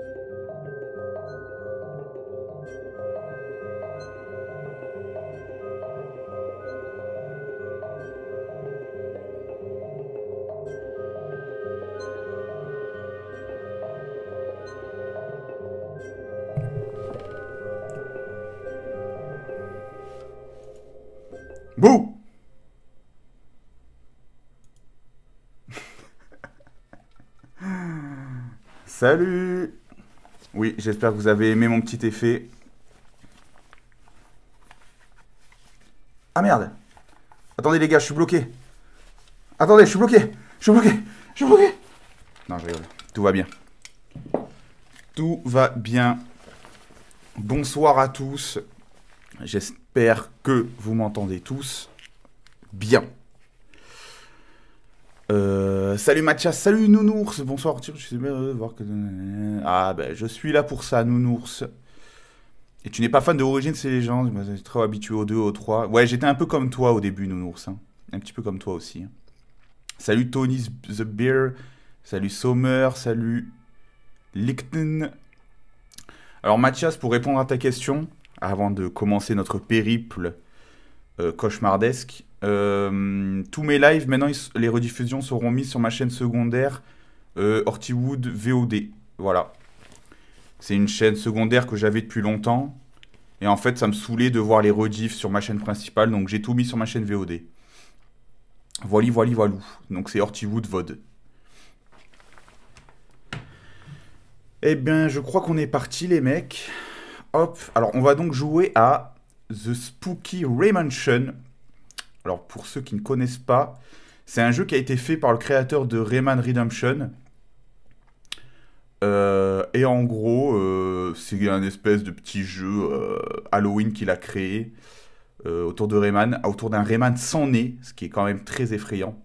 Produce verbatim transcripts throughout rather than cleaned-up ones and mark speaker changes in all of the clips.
Speaker 1: Bouh. Salut. Oui, j'espère que vous avez aimé mon petit effet. Ah merde. Attendez les gars, je suis bloqué. Attendez, je suis bloqué. Je suis bloqué. Je suis bloqué. Non, je rigole. Tout va bien. Tout va bien. Bonsoir à tous. J'espère que vous m'entendez tous bien. Euh, salut Mathias, salut Nounours. Bonsoir Arthur, je suis bien heureux de voir que... Ah ben, je suis là pour ça, Nounours. Et tu n'es pas fan de Origins et Legends, moi j'étais trop habitué au deux, au trois. Ouais, j'étais un peu comme toi au début, Nounours. Hein. Un petit peu comme toi aussi. Hein. Salut Tony the Bear. Salut Sommer, salut Lichten. Alors Mathias, pour répondre à ta question, avant de commencer notre périple euh, cauchemardesque, euh, tous mes lives, maintenant, ils, les rediffusions seront mises sur ma chaîne secondaire euh, Hortywood V O D. Voilà. C'est une chaîne secondaire que j'avais depuis longtemps. Et en fait, ça me saoulait de voir les rediffs sur ma chaîne principale. Donc, j'ai tout mis sur ma chaîne V O D. Voili, voili, voilou. Donc, c'est Hortywood V O D. Eh bien, je crois qu'on est parti, les mecs. Hop. Alors, on va donc jouer à The Spooky Raymansion. Alors, pour ceux qui ne connaissent pas, c'est un jeu qui a été fait par le créateur de Rayman Redemption. Euh, et en gros, euh, c'est un espèce de petit jeu euh, Halloween qu'il a créé euh, autour de Rayman, autour d'un Rayman sans nez, ce qui est quand même très effrayant.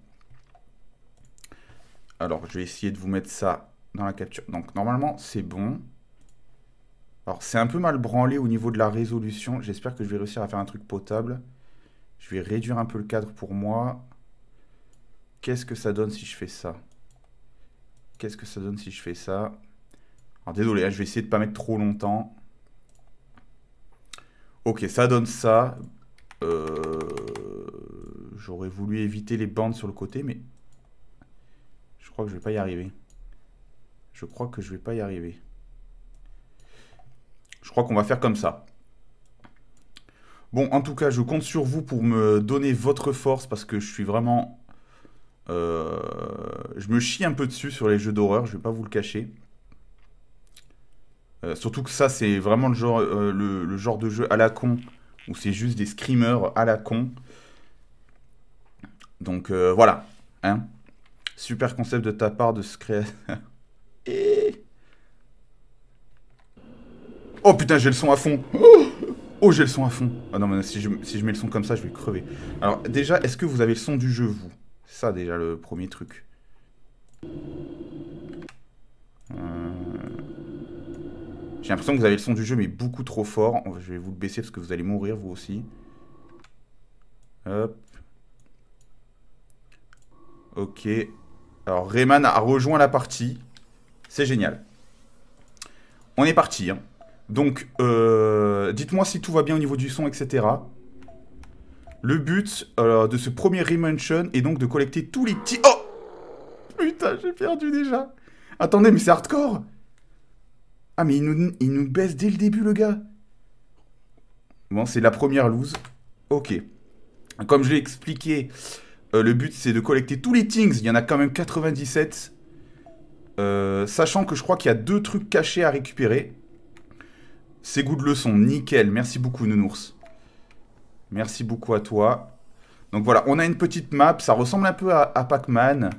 Speaker 1: Alors, je vais essayer de vous mettre ça dans la capture. Donc, normalement, c'est bon. Alors, c'est un peu mal branlé au niveau de la résolution. J'espère que je vais réussir à faire un truc potable. Je vais réduire un peu le cadre pour moi. Qu'est-ce que ça donne si je fais ça? Qu'est-ce que ça donne si je fais ça? Alors, désolé, hein, je vais essayer de ne pas mettre trop longtemps. Ok, ça donne ça. Euh... J'aurais voulu éviter les bandes sur le côté, mais... Je crois que je vais pas y arriver. Je crois que je vais pas y arriver. Je crois qu'on va faire comme ça. Bon, en tout cas, je compte sur vous pour me donner votre force parce que je suis vraiment... Euh, je me chie un peu dessus sur les jeux d'horreur, je vais pas vous le cacher. Euh, surtout que ça, c'est vraiment le genre, euh, le, le genre de jeu à la con, où c'est juste des screamers à la con. Donc euh, voilà. Hein. Super concept de ta part de se créer... Et... Oh putain, j'ai le son à fond. Oh, j'ai le son à fond. Ah non, mais si je, si je mets le son comme ça, je vais crever. Alors déjà, est-ce que vous avez le son du jeu, vous? C'est ça déjà le premier truc. Euh... J'ai l'impression que vous avez le son du jeu, mais beaucoup trop fort. Je vais vous le baisser parce que vous allez mourir, vous aussi. Hop. Ok. Alors, Rayman a rejoint la partie. C'est génial. On est parti. Hein. Donc, euh, dites-moi si tout va bien au niveau du son, et cetera. Le but euh, de ce premier Raymansion est donc de collecter tous les petits... Oh! Putain, j'ai perdu déjà. Attendez, mais c'est hardcore. Ah, mais il nous, il nous baisse dès le début, le gars. Bon, c'est la première lose. Ok. Comme je l'ai expliqué, euh, le but, c'est de collecter tous les things. Il y en a quand même quatre-vingt-dix-sept. Euh, sachant que je crois qu'il y a deux trucs cachés à récupérer. C'est goût de leçon. Nickel. Merci beaucoup, Nounours. Merci beaucoup à toi. Donc voilà, on a une petite map. Ça ressemble un peu à, à Pac-Man.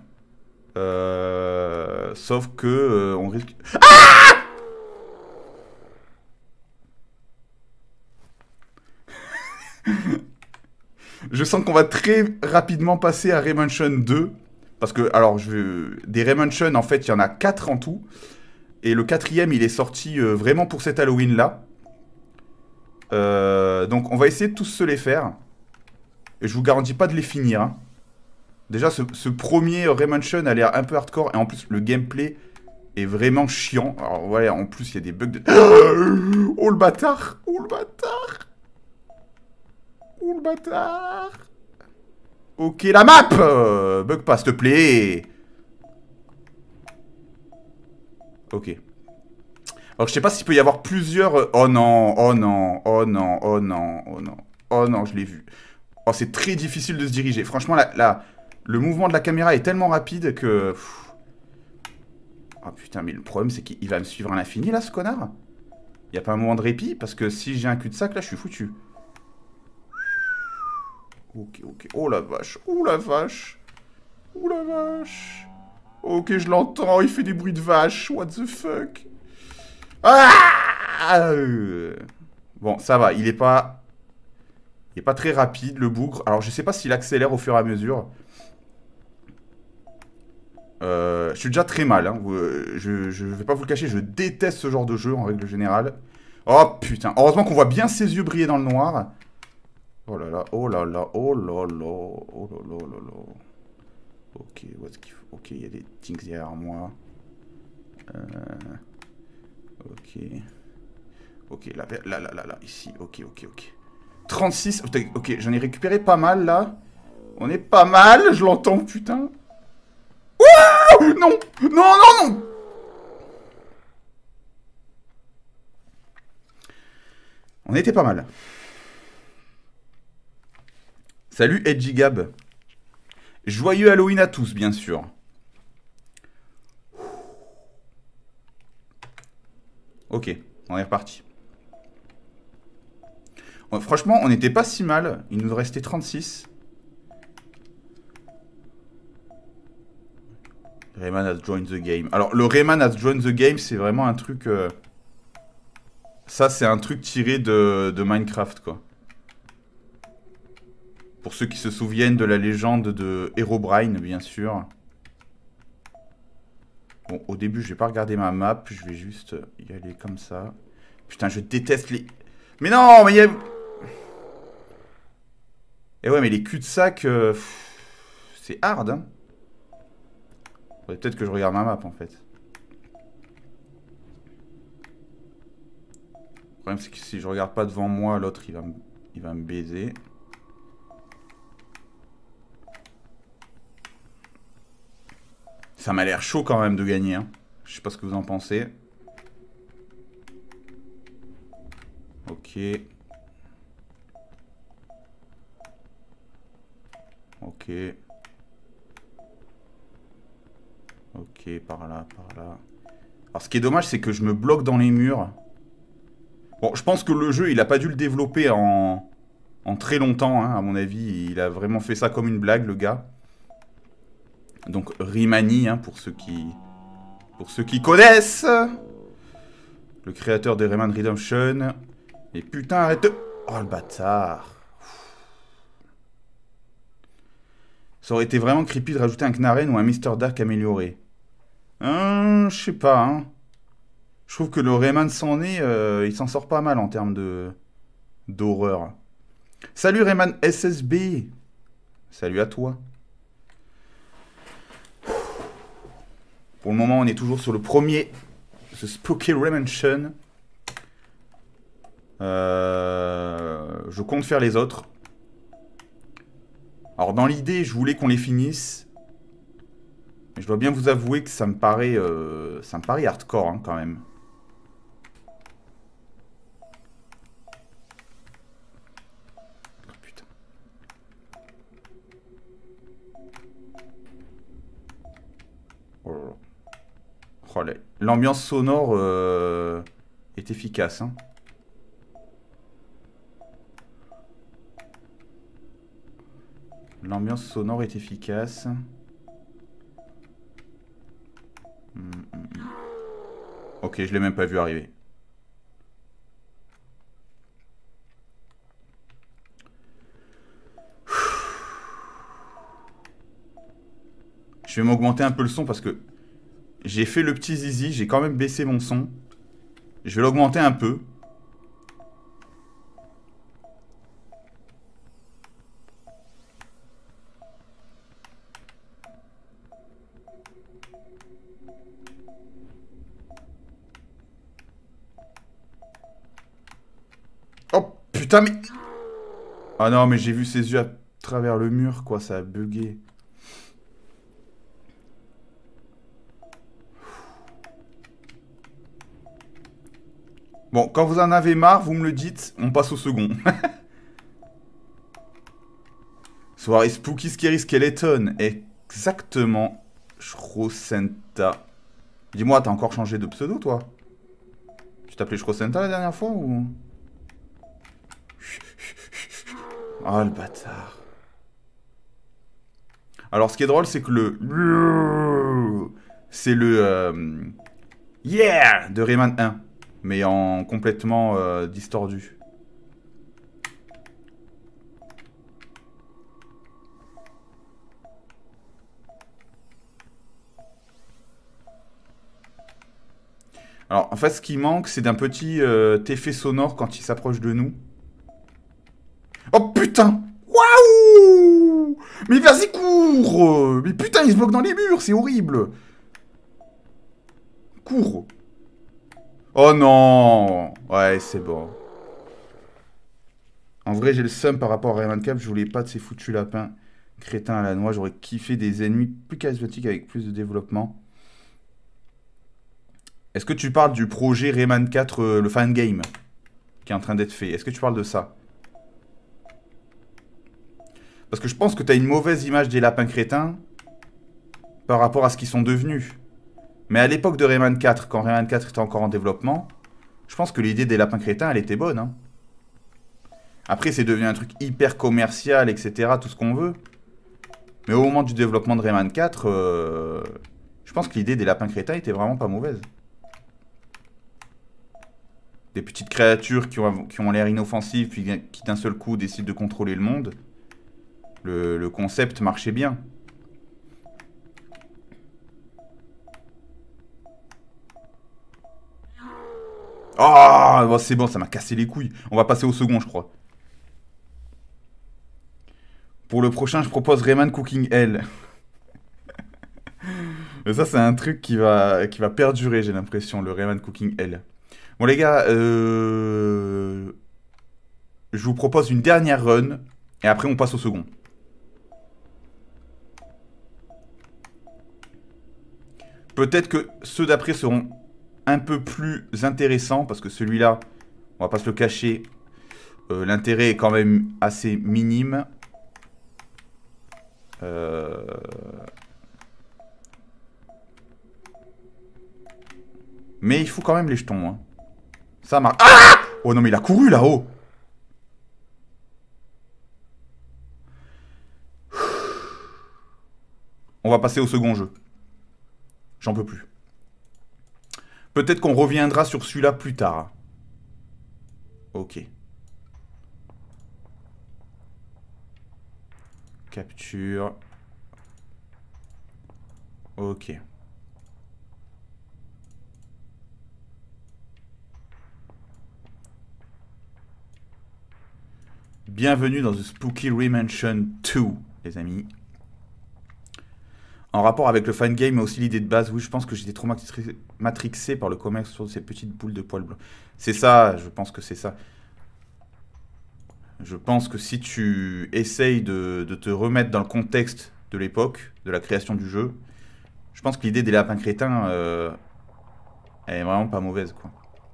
Speaker 1: Euh, sauf que euh, on risque... Ah! Je sens qu'on va très rapidement passer à Raymansion deux. Parce que, alors, je... des Raymansion, en fait, il y en a quatre en tout. Et le quatrième, il est sorti euh, vraiment pour cet Halloween-là. Euh, donc, on va essayer de tous se les faire. Et je vous garantis pas de les finir. Hein. Déjà, ce, ce premier Raymansion a l'air un peu hardcore. Et en plus, le gameplay est vraiment chiant. Alors ouais, en plus il y a des bugs de... Oh le bâtard! Oh le bâtard! Oh le bâtard! Ok, la map euh, bug pas, s'il te plaît. Ok. Alors je sais pas s'il peut y avoir plusieurs... Oh non, oh non, oh non, oh non, oh non. Oh non, je l'ai vu. Oh, c'est très difficile de se diriger. Franchement, là, là, le mouvement de la caméra est tellement rapide que... Oh putain, mais le problème, c'est qu'il va me suivre à l'infini, là, ce connard. Y a pas un moment de répit, parce que si j'ai un cul-de-sac, là, je suis foutu. Ok, ok. Oh la vache, oh la vache. Oh la vache. Ok, je l'entends, il fait des bruits de vache. What the fuck. Ah euh. Bon, ça va, il est pas... Il est pas très rapide, le bougre. Alors, je sais pas s'il accélère au fur et à mesure. Euh, je suis déjà très mal, hein. je, je vais pas vous le cacher, je déteste ce genre de jeu en règle générale. Oh putain, heureusement qu'on voit bien ses yeux briller dans le noir. Oh là là, oh là là, oh là là, oh là là, oh là là. Ok, what's qu'il faut? Ok, il y a des things derrière moi. Euh, ok. Ok, là, là, là, là, là, ici, ok, ok, ok. trente-six, ok, j'en ai récupéré pas mal là. On est pas mal, je l'entends, putain. Ouh non, non, non, non. On était pas mal. Salut Edgy Gab. Joyeux Halloween à tous, bien sûr. Ok, on est reparti. Franchement, on n'était pas si mal. Il nous restait trente-six. Rayman has joined the game. Alors, le Rayman has joined the game, c'est vraiment un truc... Euh... Ça, c'est un truc tiré de, de Minecraft, quoi. Pour ceux qui se souviennent de la légende de Herobrine, bien sûr. Bon, au début, je vais pas regarder ma map. Je vais juste y aller comme ça. Putain, je déteste les... Mais non, mais il y a... Eh ouais, mais les cul-de-sac... Euh... C'est hard, hein. Peut-être que je regarde ma map, en fait. Le problème, c'est que si je regarde pas devant moi, l'autre, il va me... il va me baiser. Ça m'a l'air chaud quand même de gagner. Hein. Je sais pas ce que vous en pensez. Ok. Ok. Ok, par là, par là. Alors ce qui est dommage, c'est que je me bloque dans les murs. Bon, je pense que le jeu, il a pas dû le développer en, en très longtemps, hein, à mon avis. Il a vraiment fait ça comme une blague, le gars. Donc, Rimani, hein, pour ceux qui... Pour ceux qui connaissent. Le créateur de Rayman Redemption. Et putain, arrête de... Oh, le bâtard. Ça aurait été vraiment creepy de rajouter un Knarren ou un Mister Dark amélioré. Hein, je sais pas, hein. Je trouve que le Rayman s'en est, euh, il s'en sort pas mal en termes de d'horreur. Salut Rayman S S B. Salut à toi. Pour le moment, on est toujours sur le premier, The Spooky Raymansion. Euh, je compte faire les autres. Alors dans l'idée, je voulais qu'on les finisse. Mais je dois bien vous avouer que ça me paraît, euh, ça me paraît hardcore hein, quand même. Oh, putain. Oh là là. Oh, l'ambiance sonore euh, est efficace. Hein. L'ambiance sonore est efficace. Mmh, mmh. Ok, je l'ai même pas vu arriver. Je vais m'augmenter un peu le son parce que j'ai fait le petit zizi, j'ai quand même baissé mon son. Je vais l'augmenter un peu. putain, mais... Ah non, mais j'ai vu ses yeux à travers le mur, quoi. Ça a bugué. Bon, quand vous en avez marre, vous me le dites. On passe au second. Soirée Spooky Scary Skeleton. Exactement. Shrosenta. Dis-moi, t'as encore changé de pseudo, toi? Tu t'appelais Shrosenta la dernière fois, ou... Oh, le bâtard. Alors, ce qui est drôle, c'est que le... C'est le... Euh... Yeah de Rayman un. Mais en complètement euh, distordu. Alors, en fait, ce qui manque, c'est d'un petit euh, effet sonore quand il s'approche de nous. Oh, putain! Waouh! Mais vas-y, cours! Mais putain, il se bloque dans les murs, c'est horrible! Cours! Oh non! Ouais, c'est bon. En vrai, j'ai le seum par rapport à Rayman quatre, je voulais pas de ces foutus lapins crétins à la noix, j'aurais kiffé des ennemis plus charismatiques avec plus de développement. Est-ce que tu parles du projet Rayman quatre, euh, le fan game, qui est en train d'être fait? Est-ce que tu parles de ça? Parce que je pense que tu as une mauvaise image des lapins crétins par rapport à ce qu'ils sont devenus. Mais à l'époque de Rayman quatre, quand Rayman quatre était encore en développement, je pense que l'idée des lapins crétins, elle était bonne. Hein. Après, c'est devenu un truc hyper commercial, et cetera, tout ce qu'on veut. Mais au moment du développement de Rayman quatre, euh, je pense que l'idée des lapins crétins était vraiment pas mauvaise. Des petites créatures qui ont, qui ont l'air inoffensives, puis qui d'un seul coup décident de contrôler le monde. Le, le concept marchait bien. Ah, oh, c'est bon, ça m'a cassé les couilles. On va passer au second, je crois. Pour le prochain, je propose Rayman Cooking Hell. Mais ça, c'est un truc qui va, qui va perdurer, j'ai l'impression, le Rayman Cooking Hell. Bon, les gars, euh... je vous propose une dernière run, et après, on passe au second. Peut-être que ceux d'après seront un peu plus intéressants, parce que celui-là, on va pas se le cacher, euh, l'intérêt est quand même assez minime. Euh... Mais il faut quand même les jetons. Hein. Ça marche. Ah! Oh non, mais il a couru là-haut. On va passer au second jeu. J'en peux plus. Peut-être qu'on reviendra sur celui-là plus tard. Ok. Capture. Ok. Bienvenue dans The Spooky Remansion deux, les amis. En rapport avec le fan game, mais aussi l'idée de base, oui, je pense que j'étais trop matrixé par le commerce sur ces petites boules de poils blancs. C'est ça, je pense que c'est ça. Je pense que si tu essayes de, de te remettre dans le contexte de l'époque, de la création du jeu, je pense que l'idée des lapins crétins, euh, elle est vraiment pas mauvaise, quoi.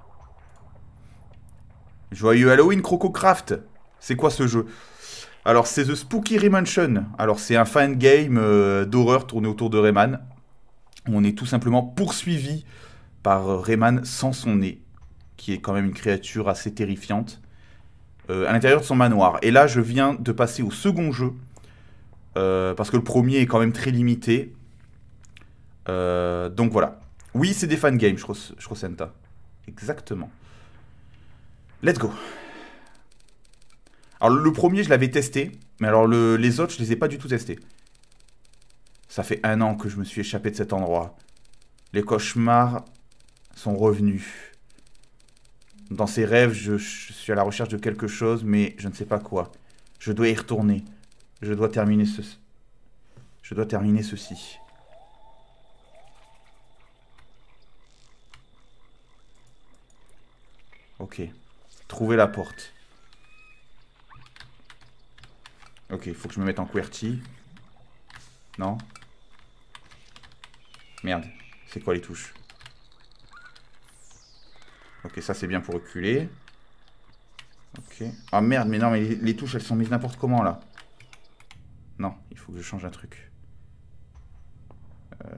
Speaker 1: Joyeux Halloween, CrocoCraft! C'est quoi ce jeu? Alors, c'est The Spooky Remansion. Alors, c'est un fan game euh, d'horreur tourné autour de Rayman. Où on est tout simplement poursuivi par euh, Rayman sans son nez, qui est quand même une créature assez terrifiante, euh, à l'intérieur de son manoir. Et là, je viens de passer au second jeu, euh, parce que le premier est quand même très limité. Euh, donc voilà. Oui, c'est des fan games, Shrosenta. Exactement. Let's go. Alors le premier, je l'avais testé, mais alors le, les autres, je les ai pas du tout testés. Ça fait un an que je me suis échappé de cet endroit. Les cauchemars sont revenus. Dans ces rêves, je, je suis à la recherche de quelque chose, mais je ne sais pas quoi. Je dois y retourner. Je dois terminer ce... Je dois terminer ceci. Ok. Trouver la porte. Ok, il faut que je me mette en QWERTY. Non. Merde. C'est quoi les touches? Ok, ça c'est bien pour reculer. Ok. Ah merde, mais non, mais les, les touches elles sont mises n'importe comment là. Non, il faut que je change un truc. Euh...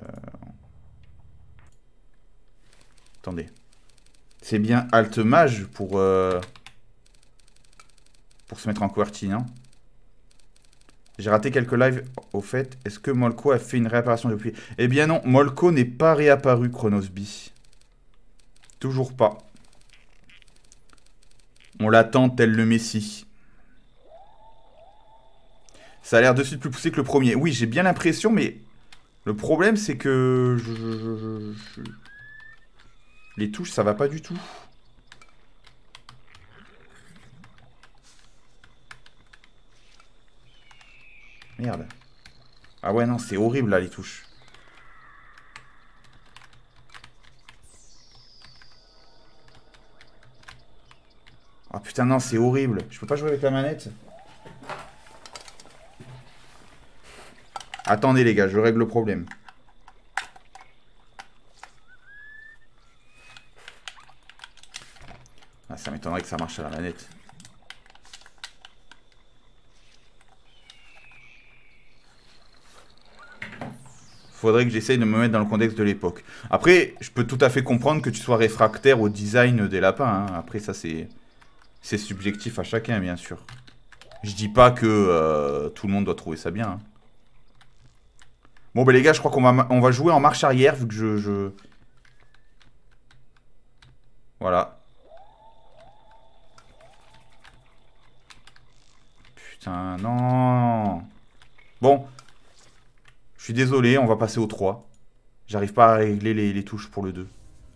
Speaker 1: Attendez. C'est bien Alt Mage pour, euh... pour se mettre en QWERTY, non? J'ai raté quelques lives au fait. Est-ce que Molko a fait une réapparition depuis? Eh bien non, Molko n'est pas réapparu, Chronosby. Toujours pas. On l'attend tel le Messie. Ça a l'air de suite plus poussé que le premier. Oui, j'ai bien l'impression, mais le problème c'est que... Je, je, je, je... Les touches, ça va pas du tout. Merde. Ah ouais, non, c'est horrible là, les touches. Ah putain, non, c'est horrible. Je peux pas jouer avec la manette. Attendez les gars, je règle le problème. Ah, ça m'étonnerait que ça marche à la manette. Faudrait que j'essaye de me mettre dans le contexte de l'époque. Après, je peux tout à fait comprendre que tu sois réfractaire au design des lapins. Hein. Après, ça, c'est c'est subjectif à chacun, bien sûr. Je dis pas que euh, tout le monde doit trouver ça bien. Hein. Bon, bah les gars, je crois qu'on va, on va jouer en marche arrière, vu que je... je... Voilà. Putain, non. Bon. Je suis désolé, on va passer au trois. J'arrive pas à régler les, les touches pour le deux.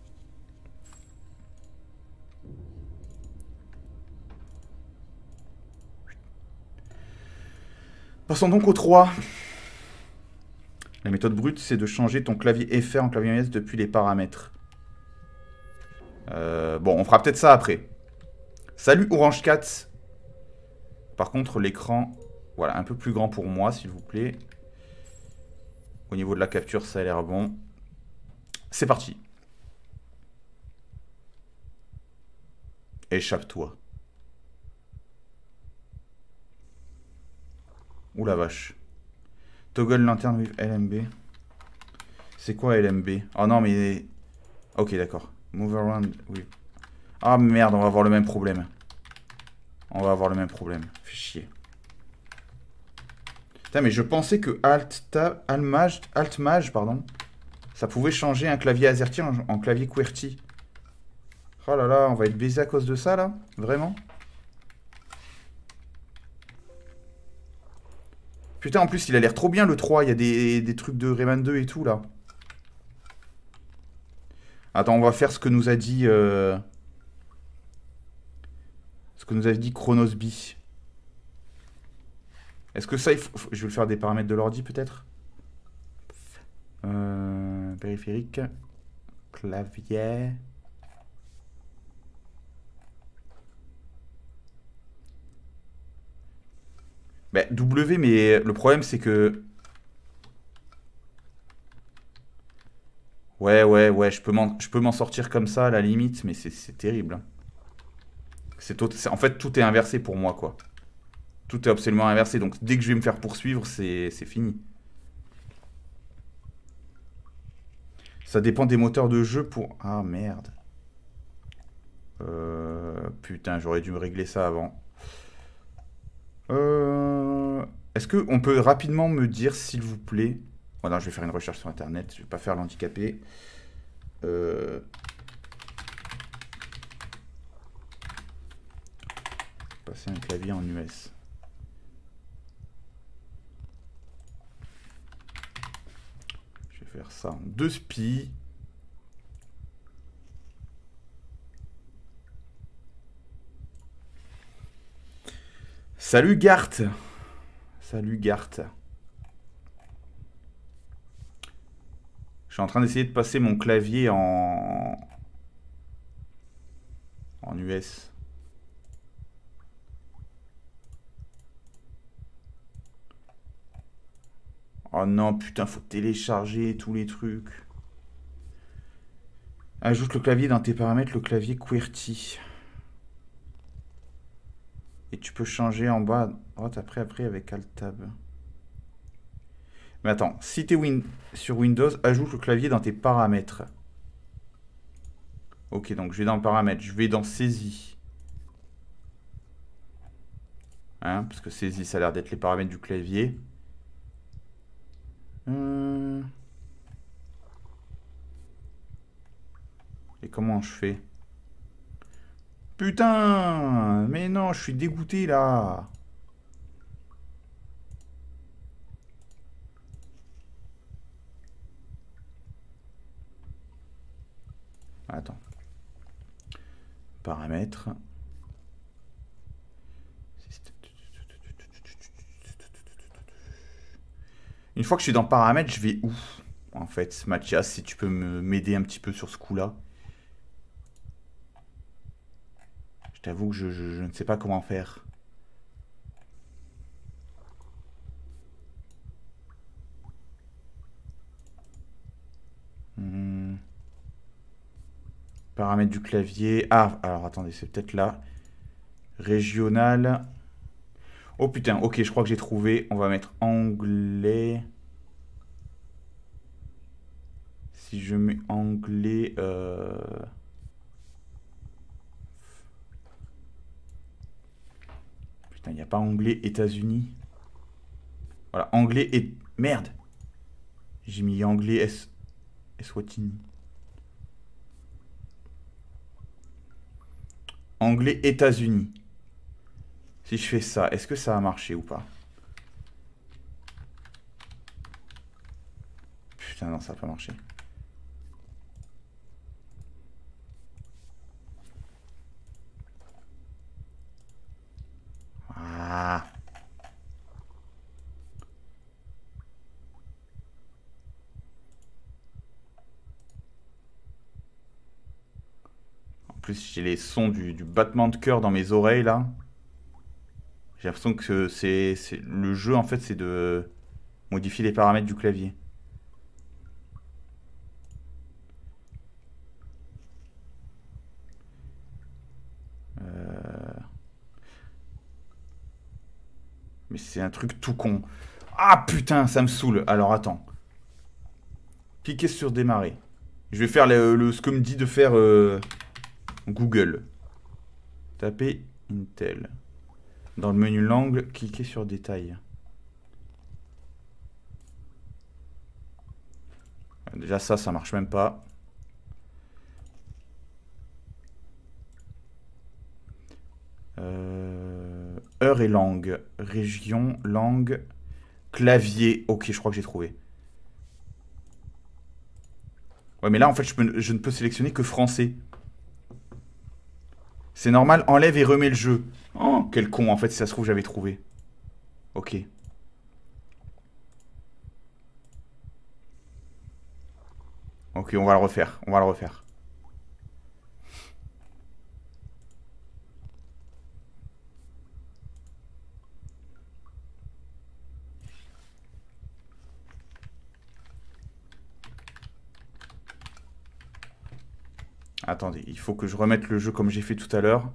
Speaker 1: Passons donc au trois. La méthode brute, c'est de changer ton clavier F R en clavier M S depuis les paramètres. Euh, bon, on fera peut-être ça après. Salut Orange Cat. Par contre, l'écran, voilà, un peu plus grand pour moi, s'il vous plaît. Au niveau de la capture, ça a l'air bon. C'est parti. Échappe-toi. Ouh la vache. Toggle lanterne with L M B. C'est quoi L M B? Oh non, mais... Ok, d'accord. Move around with... Ah merde, on va avoir le même problème. On va avoir le même problème. Fais chier. Putain, mais je pensais que Alt, Tab, Alt Maj, Alt Maj, pardon, ça pouvait changer un clavier AZERTY en, en clavier QWERTY. Oh là là, on va être baisé à cause de ça, là? Vraiment? Putain, en plus, il a l'air trop bien, le trois. Il y a des, des trucs de Rayman deux et tout, là. Attends, on va faire ce que nous a dit... Euh... Ce que nous a dit Chronosby. Est-ce que ça, il faut... Je vais le faire des paramètres de l'ordi, peut-être euh... Périphérique. Clavier... Bah, W, mais le problème, c'est que... Ouais, ouais, ouais, je peux m'en sortir comme ça, à la limite, mais c'est terrible. C'est en fait, tout est inversé pour moi, quoi. Tout est absolument inversé, donc dès que je vais me faire poursuivre, c'est fini. Ça dépend des moteurs de jeu pour... Ah, merde. Euh... Putain, j'aurais dû me régler ça avant. Euh... Est-ce qu'on peut rapidement me dire, s'il vous plaît... Oh non, je vais faire une recherche sur Internet, je vais pas faire l'handicapé. Euh... Passer un clavier en U S. Je vais faire ça en deux spi. Salut Gart. Salut Gart. Je suis en train d'essayer de passer mon clavier en... en U S. Oh non, putain, faut télécharger tous les trucs. Ajoute le clavier dans tes paramètres, le clavier QWERTY. Et tu peux changer en bas à droite après, après avec Alt-Tab. Mais attends, si tu es win sur Windows, ajoute le clavier dans tes paramètres. Ok, donc je vais dans paramètres, je vais dans saisie. Hein, parce que saisie, ça a l'air d'être les paramètres du clavier. Hum... Et comment je fais? Putain! Mais non, je suis dégoûté là! Attends. Paramètres. Une fois que je suis dans paramètres, je vais où? En fait, Mathias, si tu peux m'aider un petit peu sur ce coup-là. Je t'avoue que je, je, je ne sais pas comment faire. Hmm. Paramètres du clavier. Ah, alors attendez, c'est peut-être là. Régional. Oh putain, ok, je crois que j'ai trouvé. On va mettre anglais. Si je mets anglais... Euh... Putain, il n'y a pas anglais États-Unis. Voilà, anglais et... Merde. J'ai mis anglais S... Eswatini. Anglais États-Unis. Si je fais ça, est-ce que ça va marcher ou pas? Putain, non, ça va pas marcher. Ah. En plus, j'ai les sons du, du battement de cœur dans mes oreilles, là. J'ai l'impression que c'est le jeu, en fait, c'est de modifier les paramètres du clavier. Euh... Mais c'est un truc tout con. Ah putain, ça me saoule. Alors attends. Cliquez sur démarrer. Je vais faire le, le, ce que me dit de faire euh, Google. Tapez Intel. Dans le menu langue, cliquez sur détail. Déjà ça, ça marche même pas. Euh, heure et langue. Région, langue, clavier. Ok, je crois que j'ai trouvé. Ouais, mais là, en fait, je, peux, je ne peux sélectionner que français. C'est normal, enlève et remets le jeu. Oh, quel con, en fait, si ça se trouve, j'avais trouvé. Ok. Ok, on va le refaire. On va le refaire. Attendez, il faut que je remette le jeu comme j'ai fait tout à l'heure.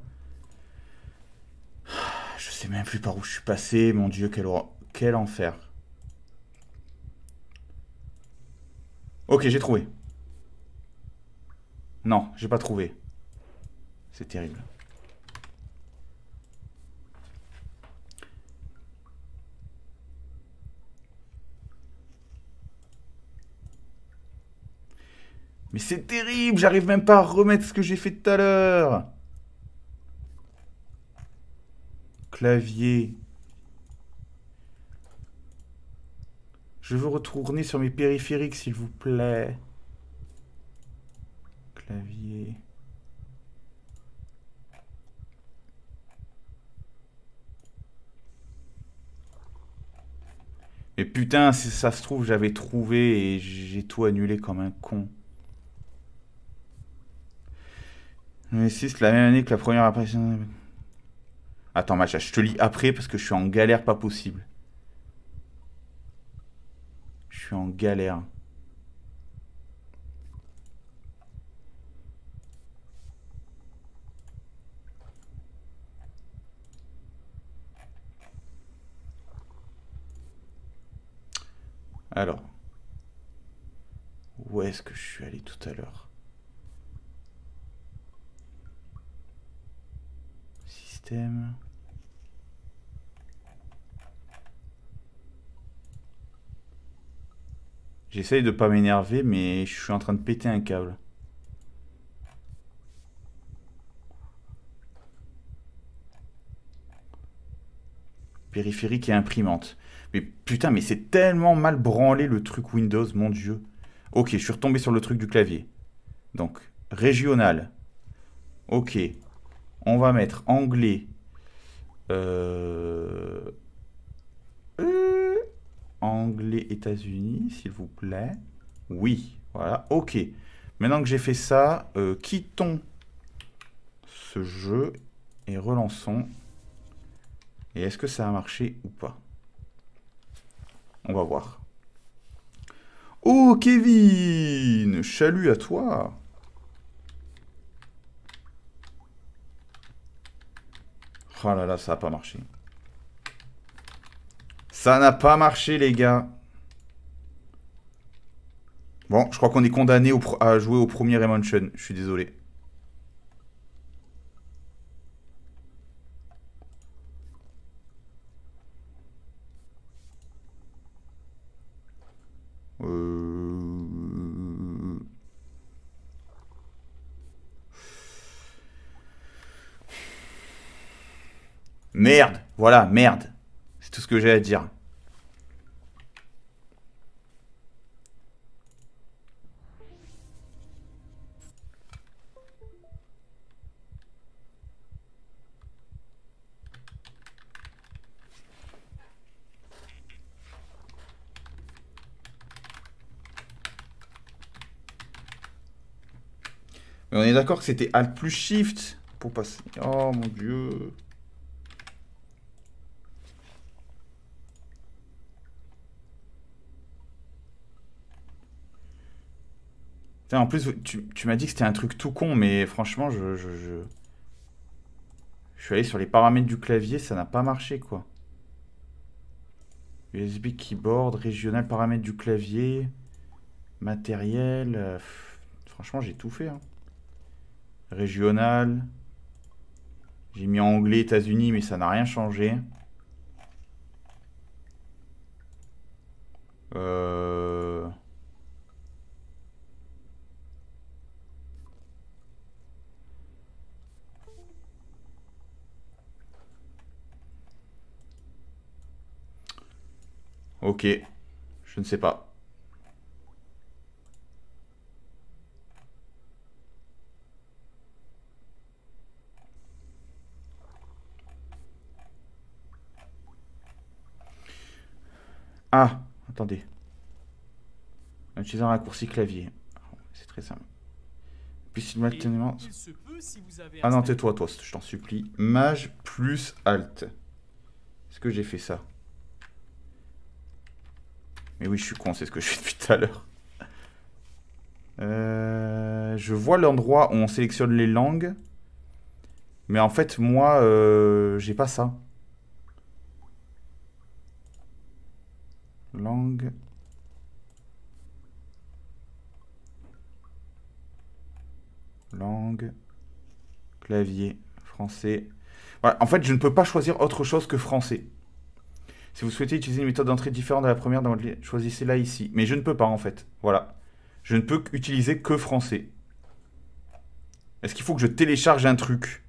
Speaker 1: Je sais même plus par où je suis passé. Mon Dieu, quel, quel enfer. Ok, j'ai trouvé. Non, j'ai pas trouvé. C'est terrible. Mais c'est terrible, j'arrive même pas à remettre ce que j'ai fait tout à l'heure. Clavier. Je veux retourner sur mes périphériques, s'il vous plaît. Clavier. Mais putain, si ça se trouve, j'avais trouvé et j'ai tout annulé comme un con. Mais si, c'est la même année que la première apparition. Attends, Macha, je te lis après parce que je suis en galère pas possible. suis en galère. Alors. Où est-ce que je suis allé tout à l'heure? Système. J'essaye de pas m'énerver, mais je suis en train de péter un câble. Périphérique et imprimante. Mais putain, mais c'est tellement mal branlé le truc Windows, mon dieu. Ok, je suis retombé sur le truc du clavier. Donc, régional. Ok. On va mettre anglais. Euh... euh, Anglais États-Unis, s'il vous plaît. Oui, voilà, ok. Maintenant que j'ai fait ça, euh, quittons ce jeu et relançons. Et est-ce que ça a marché ou pas? On va voir. Oh, Kevin! Chalut à toi! Oh là là, ça n'a pas marché. Ça n'a pas marché, les gars. Bon, je crois qu'on est condamné à jouer au premier Emansion. Je suis désolé. Euh... Merde! Voilà, merde. C'est tout ce que j'ai à dire. Mais on est d'accord que c'était Alt plus Shift pour passer. Oh mon dieu. Putain, en plus, tu, tu m'as dit que c'était un truc tout con, mais franchement, je, je, je... je suis allé sur les paramètres du clavier, ça n'a pas marché, quoi. U S B keyboard, régional, paramètres du clavier, matériel. euh, pff, franchement, j'ai tout fait, hein. Régional. J'ai mis anglais États-Unis, mais ça n'a rien changé. Euh... Ok. Je ne sais pas. Ah, attendez. Utiliser un raccourci clavier. C'est très simple. Puis simultanément... Ah non, tais-toi, toi, je t'en supplie. Maj plus Alt. Est-ce que j'ai fait ça? Mais oui, je suis con, c'est ce que je fais depuis tout à l'heure. Euh, je vois l'endroit où on sélectionne les langues. Mais en fait, moi, euh, j'ai pas ça. Langue... Langue, clavier, français. Voilà, en fait, je ne peux pas choisir autre chose que français. Si vous souhaitez utiliser une méthode d'entrée différente de la première, choisissez-la ici. Mais je ne peux pas, en fait. Voilà. Je ne peux utiliser que français. Est-ce qu'il faut que je télécharge un truc?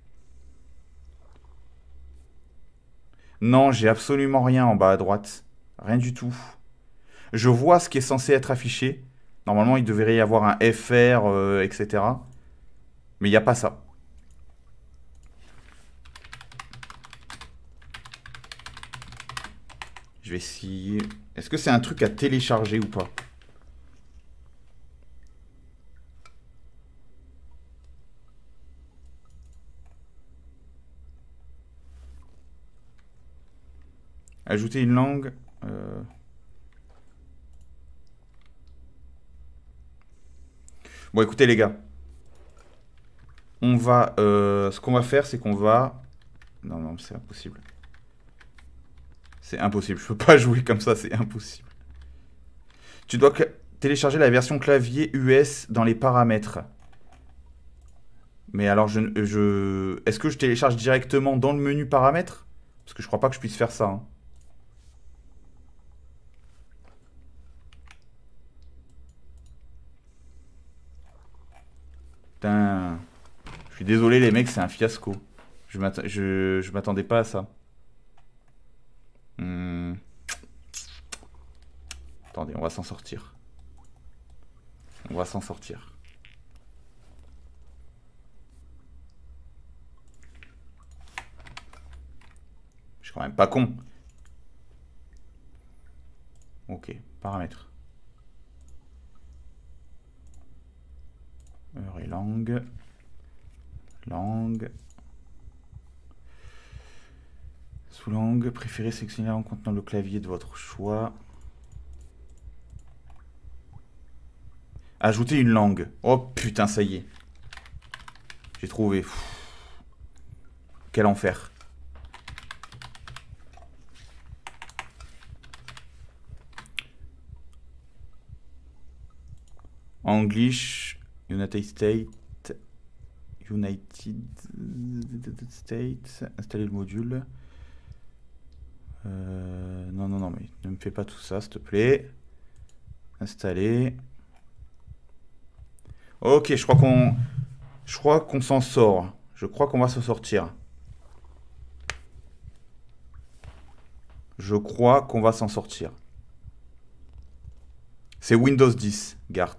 Speaker 1: Non, j'ai absolument rien en bas à droite. Rien du tout. Je vois ce qui est censé être affiché. Normalement, il devrait y avoir un F R, euh, et cetera. Mais il n'y a pas ça. Je vais essayer... Est-ce que c'est un truc à télécharger ou pas? Ajouter une langue... Euh... Bon, écoutez, les gars. On va... Euh, ce qu'on va faire, c'est qu'on va... Non, non, c'est impossible. C'est impossible. Je peux pas jouer comme ça, c'est impossible. Tu dois télécharger la version clavier U S dans les paramètres. Mais alors, je... je... est-ce que je télécharge directement dans le menu paramètres? Parce que je crois pas que je puisse faire ça. Hein. Putain. Je suis désolé, les mecs, c'est un fiasco. Je m'attendais je... je m'attendais pas à ça. Hmm. Attendez, on va s'en sortir. On va s'en sortir. Je suis quand même pas con. Ok, paramètres. Heure et langue. Langue. Sous langue, préférez sélectionner en contenant le clavier de votre choix. Ajouter une langue. Oh putain, ça y est. J'ai trouvé. Pff. Quel enfer. English, United States, United States, installer le module. Euh, non, non, non, mais ne me fais pas tout ça, s'il te plaît. Installer. Ok, je crois qu'on, je crois qu'on s'en sort. Je crois qu'on va s'en sortir. Je crois qu'on va s'en sortir. C'est Windows dix, Gart.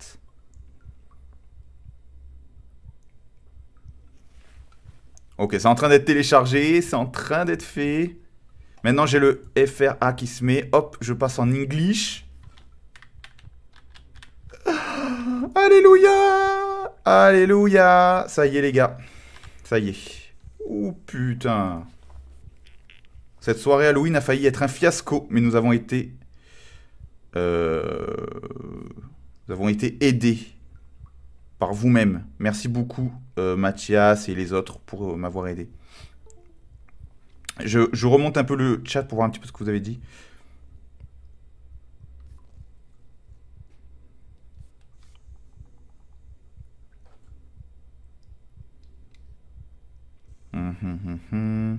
Speaker 1: Ok, c'est en train d'être téléchargé, c'est en train d'être fait. Maintenant, j'ai le F R A qui se met. Hop, je passe en English. Alléluia! Alléluia! Ça y est, les gars. Ça y est. Oh, putain. Cette soirée Halloween a failli être un fiasco, mais nous avons été... Euh... Nous avons été aidés par vous-même. Merci beaucoup, euh, Mathias et les autres, pour euh, m'avoir aidé. Je, je remonte un peu le chat pour voir un petit peu ce que vous avez dit. Hum, hum, hum, hum.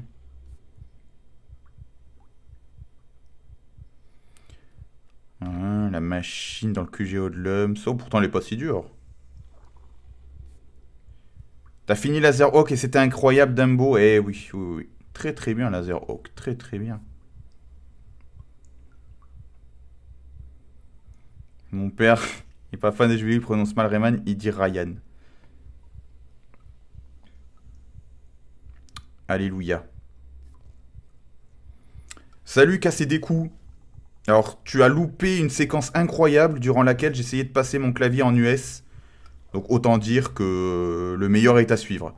Speaker 1: Hein, la machine dans le Q G O de l'homme. Ça, pourtant, elle est pas si dure. T'as fini Laserhawk et c'était incroyable, Dumbo. Eh oui, oui, oui. Très très bien, Laserhawk. Très très bien. Mon père n'est pas fan des jeux vidéo, il prononce mal Rayman, il dit Ryan. Alléluia. Salut, casser des coups. Alors, tu as loupé une séquence incroyable durant laquelle j'essayais de passer mon clavier en U S. Donc, autant dire que le meilleur est à suivre.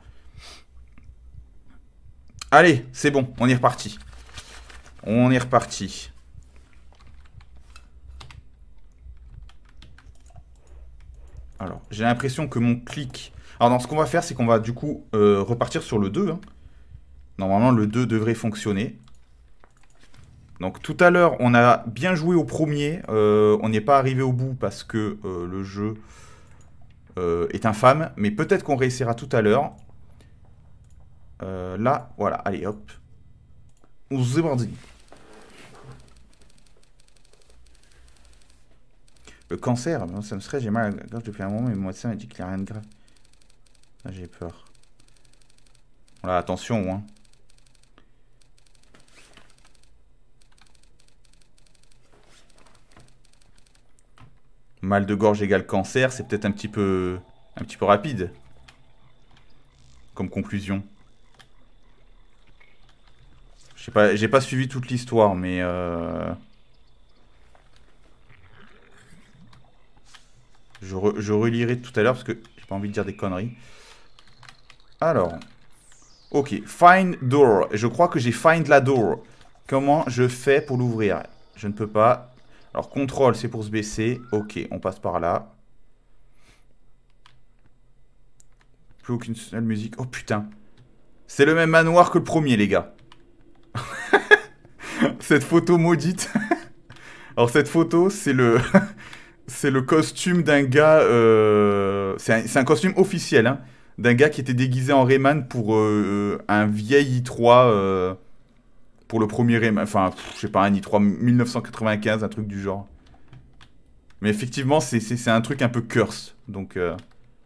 Speaker 1: Allez, c'est bon, on est reparti. On est reparti. Alors, j'ai l'impression que mon clic... Alors, non, ce qu'on va faire, c'est qu'on va du coup euh, repartir sur le deux. Hein. Normalement, le deux devrait fonctionner. Donc, tout à l'heure, on a bien joué au premier. Euh, on n'est pas arrivé au bout parce que euh, le jeu euh, est infâme. Mais peut-être qu'on réussira tout à l'heure. Euh, là, voilà, allez, hop. On se mardi. Le cancer, ça me serait, j'ai mal à la gorge depuis un moment, mais mon médecin m'a dit qu'il n'y a rien de grave. Là, j'ai peur. Voilà, attention, hein. Mal de gorge égale cancer, c'est peut-être un petit peu, un petit peu rapide. Comme conclusion. Je sais pas, j'ai pas suivi toute l'histoire, mais... Euh... Je, re, je relirai tout à l'heure parce que j'ai pas envie de dire des conneries. Alors. Ok. Find door. Je crois que j'ai find la door. Comment je fais pour l'ouvrir? Je ne peux pas. Alors, contrôle, c'est pour se baisser. Ok, on passe par là. Plus aucune seule musique. Oh putain. C'est le même manoir que le premier, les gars. Cette photo maudite. Alors cette photo, c'est le... c'est le costume d'un gars... Euh... C'est un, un costume officiel, hein. D'un gars qui était déguisé en Rayman pour euh, un vieil i trois... Euh... Pour le premier Rayman. Enfin, pff, je sais pas, un i trois mille neuf cent quatre-vingt-quinze, un truc du genre. Mais effectivement, c'est un truc un peu curse. Donc... Euh...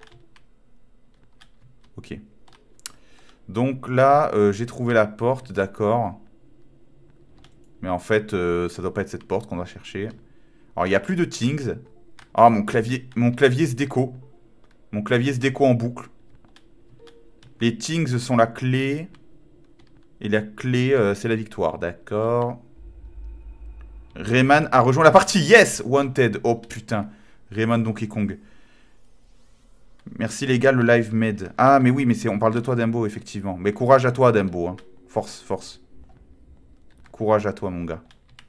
Speaker 1: Ok. Donc là, euh, j'ai trouvé la porte, d'accord. Mais en fait, euh, ça doit pas être cette porte qu'on va chercher. Alors, il n'y a plus de things. Ah, mon clavier, mon clavier se déco. Mon clavier se déco en boucle. Les things sont la clé. Et la clé, euh, c'est la victoire, d'accord. Rayman a rejoint la partie. Yes! Wanted. Oh putain. Rayman Donkey Kong. Merci les gars, le live m'aide. Ah, mais oui, mais c'est on parle de toi, Dumbo, effectivement. Mais courage à toi, Dumbo. Hein. Force, force. Courage à toi, mon gars.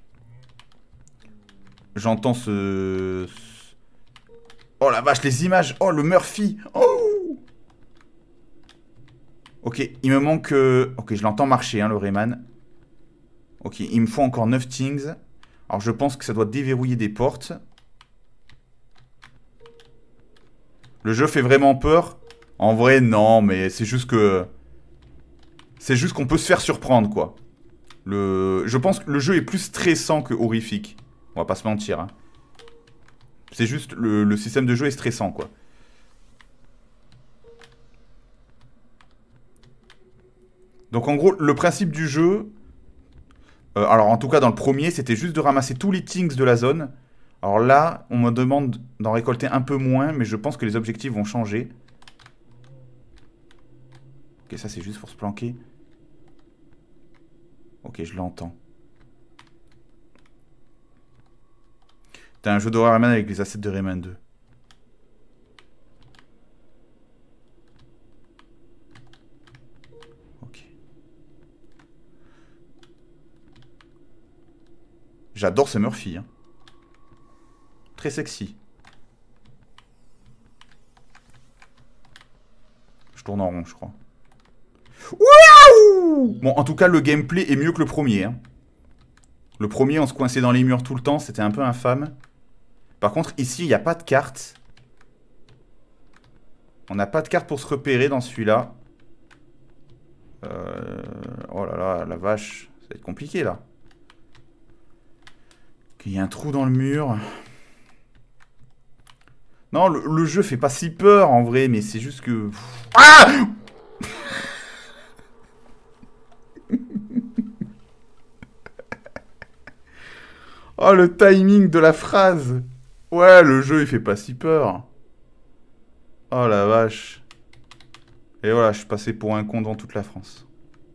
Speaker 1: J'entends ce... Oh la vache, les images. Oh, le Murphy. Oh. Ok, il me manque... Euh... Ok, je l'entends marcher, hein, le Rayman. Ok, il me faut encore neuf things. Alors, je pense que ça doit déverrouiller des portes. Le jeu fait vraiment peur? En vrai, non, mais c'est juste que... C'est juste qu'on peut se faire surprendre, quoi. Le... Je pense que le jeu est plus stressant que horrifique. On va pas se mentir, hein. C'est juste, le, le système de jeu est stressant, quoi. Donc, en gros, le principe du jeu... Euh, alors, en tout cas, dans le premier, c'était juste de ramasser tous les things de la zone. Alors là, on me demande d'en récolter un peu moins, mais je pense que les objectifs vont changer. Ok, ça, c'est juste pour se planquer. Ok, je l'entends. T'as un jeu d'horreur Rayman avec les assets de Rayman deux. Ok. J'adore ce Murphy. Hein. Très sexy. Je tourne en rond, je crois. Waouh! Bon, en tout cas, le gameplay est mieux que le premier. Hein. Le premier, on se coinçait dans les murs tout le temps. C'était un peu infâme. Par contre, ici, il n'y a pas de carte. On n'a pas de carte pour se repérer dans celui-là. Euh... Oh là là, la vache. Ça va être compliqué, là. Il y a un trou dans le mur. Non, le, le jeu fait pas si peur, en vrai, mais c'est juste que... Ah! Oh, le timing de la phrase. Ouais, le jeu, il fait pas si peur. Oh la vache. Et voilà, je suis passé pour un con dans toute la France.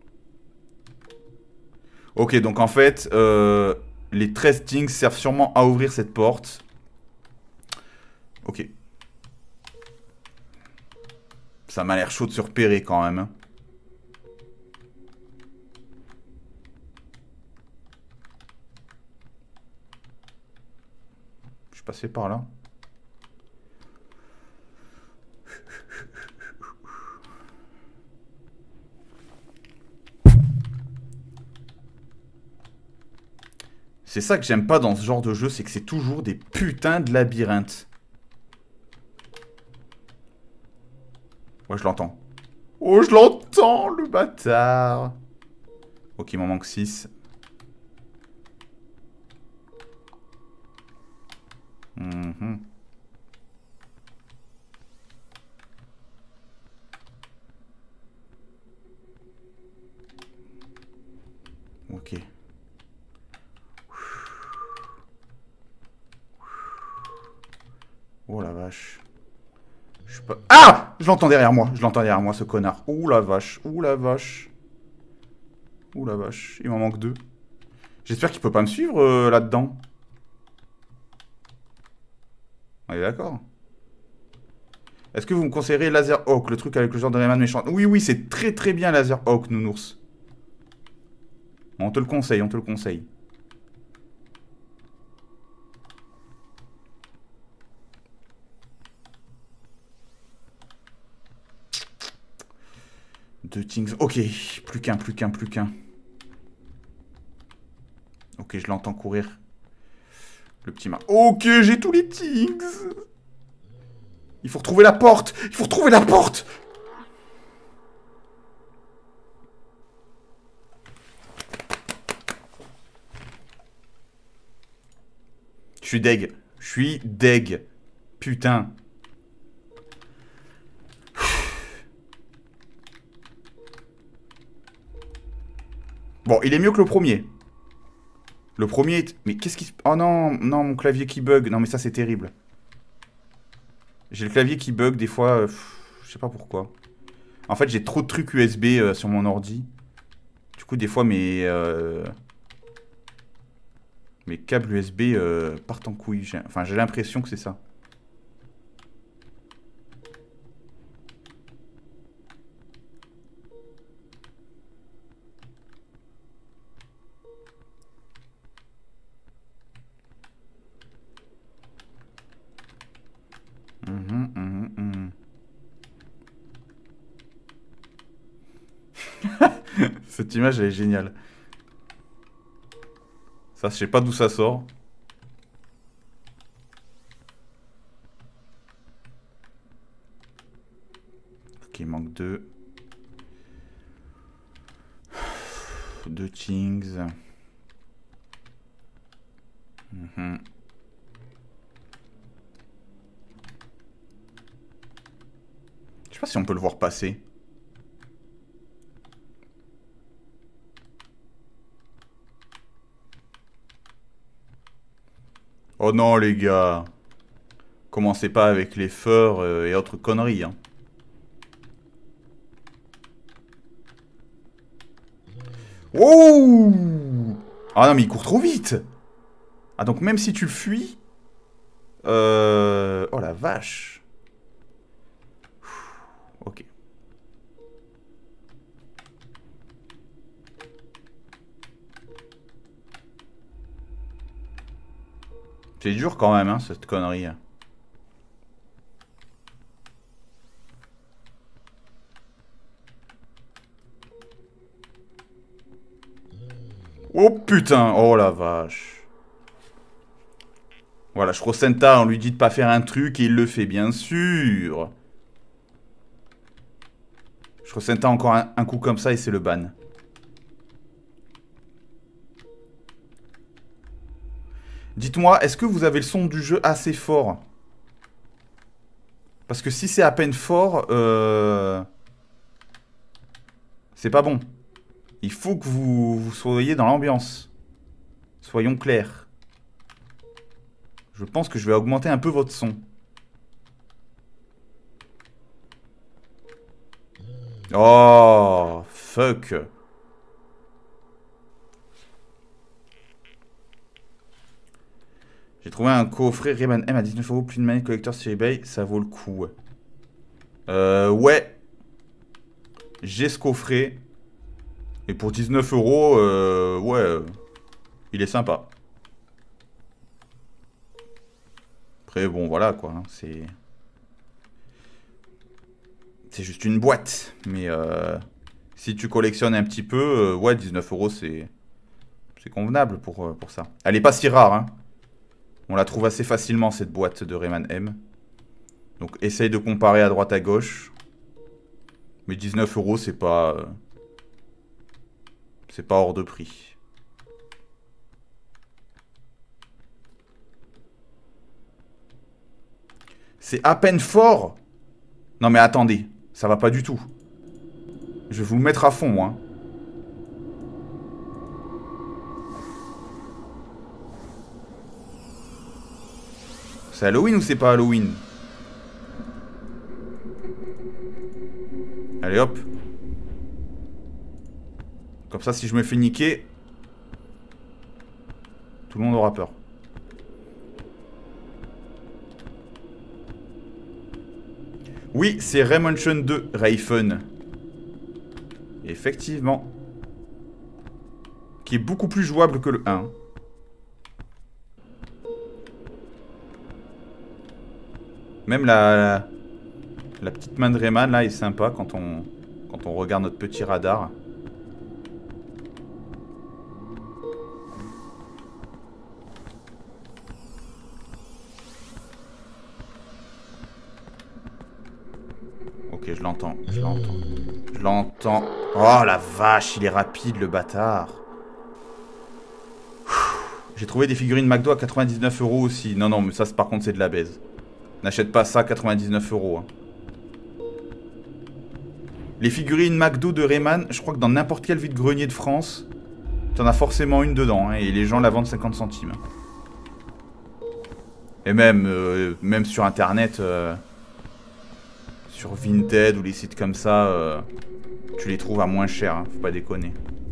Speaker 1: Ok, donc en fait, euh, les treize things servent sûrement à ouvrir cette porte. Ok. Ça m'a l'air chaud de se repérer quand même. Je suis passé par là. C'est ça que j'aime pas dans ce genre de jeu, c'est que c'est toujours des putains de labyrinthes. Ouais, je l'entends. Oh, je l'entends, le bâtard. Ok, il m'en manque six. Mm-hmm. Ok. Oh la vache. Je sais pas... Ah! Je l'entends derrière moi. Je l'entends derrière moi, ce connard. Ouh la vache. Ouh la vache. Ouh la vache. Il m'en manque deux. J'espère qu'il peut pas me suivre euh, là-dedans. On est d'accord. Est-ce que vous me conseillerez Laser Hawk, le truc avec le genre de Rayman méchant? Oui, oui, c'est très très bien Laser Hawk, nounours. On te le conseille, on te le conseille. deux things. Ok, plus qu'un, plus qu'un, plus qu'un. Ok, je l'entends courir. Le petit main. Ok, j'ai tous les things. Il faut retrouver la porte. Il faut retrouver la porte. Je suis deg. Je suis deg. Putain. Bon, il est mieux que le premier. Le premier est... Mais qu'est-ce qui se... Oh non, non, mon clavier qui bug. Non, mais ça, c'est terrible. J'ai le clavier qui bug des fois. Euh, je sais pas pourquoi. En fait, j'ai trop de trucs U S B euh, sur mon ordi. Du coup, des fois, mes... Euh... Mes câbles U S B euh, partent en couille. Enfin, j'ai l'impression que c'est ça. Mmh, mmh, mmh. Cette image, elle est géniale. Ça, je sais pas d'où ça sort. Ok, il manque deux. Deux things. Mmh. Je sais pas si on peut le voir passer. Oh non, les gars. Commencez pas avec les feurs euh, et autres conneries, hein. Oh! Ah non, mais il court trop vite. Ah, donc même si tu le fuis... Euh... Oh la vache. Ok. C'est dur quand même, hein, cette connerie. Oh putain, oh la vache. Voilà, Shrosenta, on lui dit de pas faire un truc et il le fait, bien sûr. Shrosenta, encore un, un coup comme ça et c'est le ban. Dites-moi, est-ce que vous avez le son du jeu assez fort? Parce que si c'est à peine fort, euh... c'est pas bon. Il faut que vous, vous soyez dans l'ambiance. Soyons clairs. Je pense que je vais augmenter un peu votre son. Oh, fuck. J'ai trouvé un coffret Rayman M à dix-neuf euros, plus de manette collector sur eBay, ça vaut le coup. Euh, ouais. J'ai ce coffret. Et pour dix-neuf euros, euh, ouais, il est sympa. Après, bon, voilà, quoi. Hein, c'est... C'est juste une boîte. Mais euh, si tu collectionnes un petit peu, euh, ouais, dix-neuf euros, c'est... C'est convenable pour, euh, pour ça. Elle est pas si rare, hein. On la trouve assez facilement, cette boîte de Rayman M. Donc, essaye de comparer à droite à gauche. Mais dix-neuf euros, c'est pas... Euh, c'est pas hors de prix. C'est à peine fort. Non mais attendez, ça va pas du tout. Je vais vous le mettre à fond, moi. C'est Halloween ou c'est pas Halloween? Allez hop. Comme ça, si je me fais niquer, tout le monde aura peur. Oui, c'est Raymantion deux, Rayfun. Effectivement. Qui est beaucoup plus jouable que le un. Même la, la, la petite main de Rayman, là, est sympa quand on, quand On regarde notre petit radar. Ok, je l'entends, je l'entends. Je l'entends. Oh la vache, il est rapide le bâtard. J'ai trouvé des figurines McDo à quatre-vingt-dix-neuf euros aussi. Non, non, mais ça par contre c'est de la baise. N'achète pas ça à quatre-vingt-dix-neuf euros. Hein. Les figurines McDo de Rayman, je crois que dans n'importe quel vide-grenier de France, t'en as forcément une dedans. Hein, et les gens la vendent cinquante centimes. Et même, euh, même sur internet, euh, sur Vinted ou les sites comme ça, euh, tu les trouves à moins cher. Hein, faut pas déconner.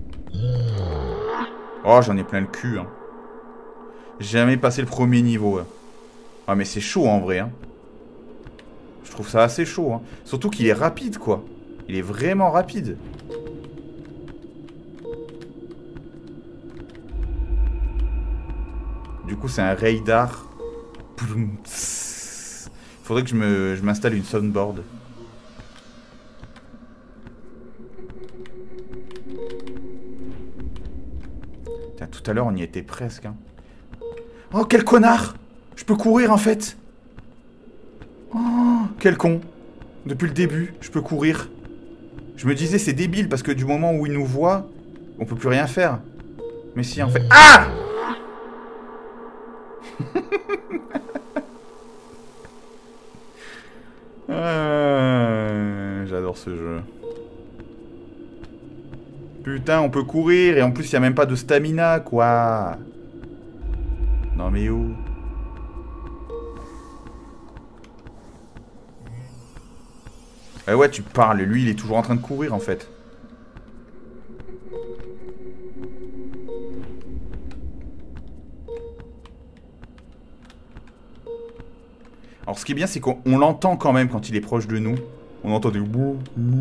Speaker 1: Oh, j'en ai plein le cul. Hein. J'ai jamais passé le premier niveau. Hein. Ah, mais c'est chaud en vrai. Hein. Je trouve ça assez chaud. Hein. Surtout qu'il est rapide, quoi. Il est vraiment rapide. Du coup, c'est un radar. Faudrait que je me, je m'installe une soundboard. Putain, tout à l'heure, on y était presque. Hein. Oh, quel connard! Je peux courir, en fait. Oh, quel con. Depuis le début, je peux courir. Je me disais, c'est débile, parce que du moment où il nous voit, on peut plus rien faire. Mais si, en fait... Ah! euh, J'adore ce jeu. Putain, on peut courir, et en plus, il n'y a même pas de stamina, quoi. Non, mais où? Eh ouais, tu parles. Lui, il est toujours en train de courir, en fait. Alors, ce qui est bien, c'est qu'on l'entend quand même quand il est proche de nous. On entend des... Oh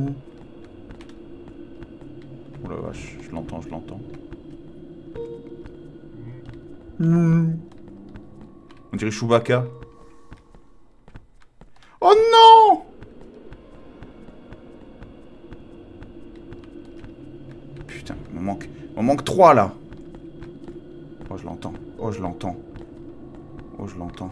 Speaker 1: la vache, je l'entends, je l'entends. On dirait Chewbacca. Oh non! Putain, il m'en manque... il m'en manque trois, là. Oh, je l'entends. Oh, je l'entends. Oh, je l'entends.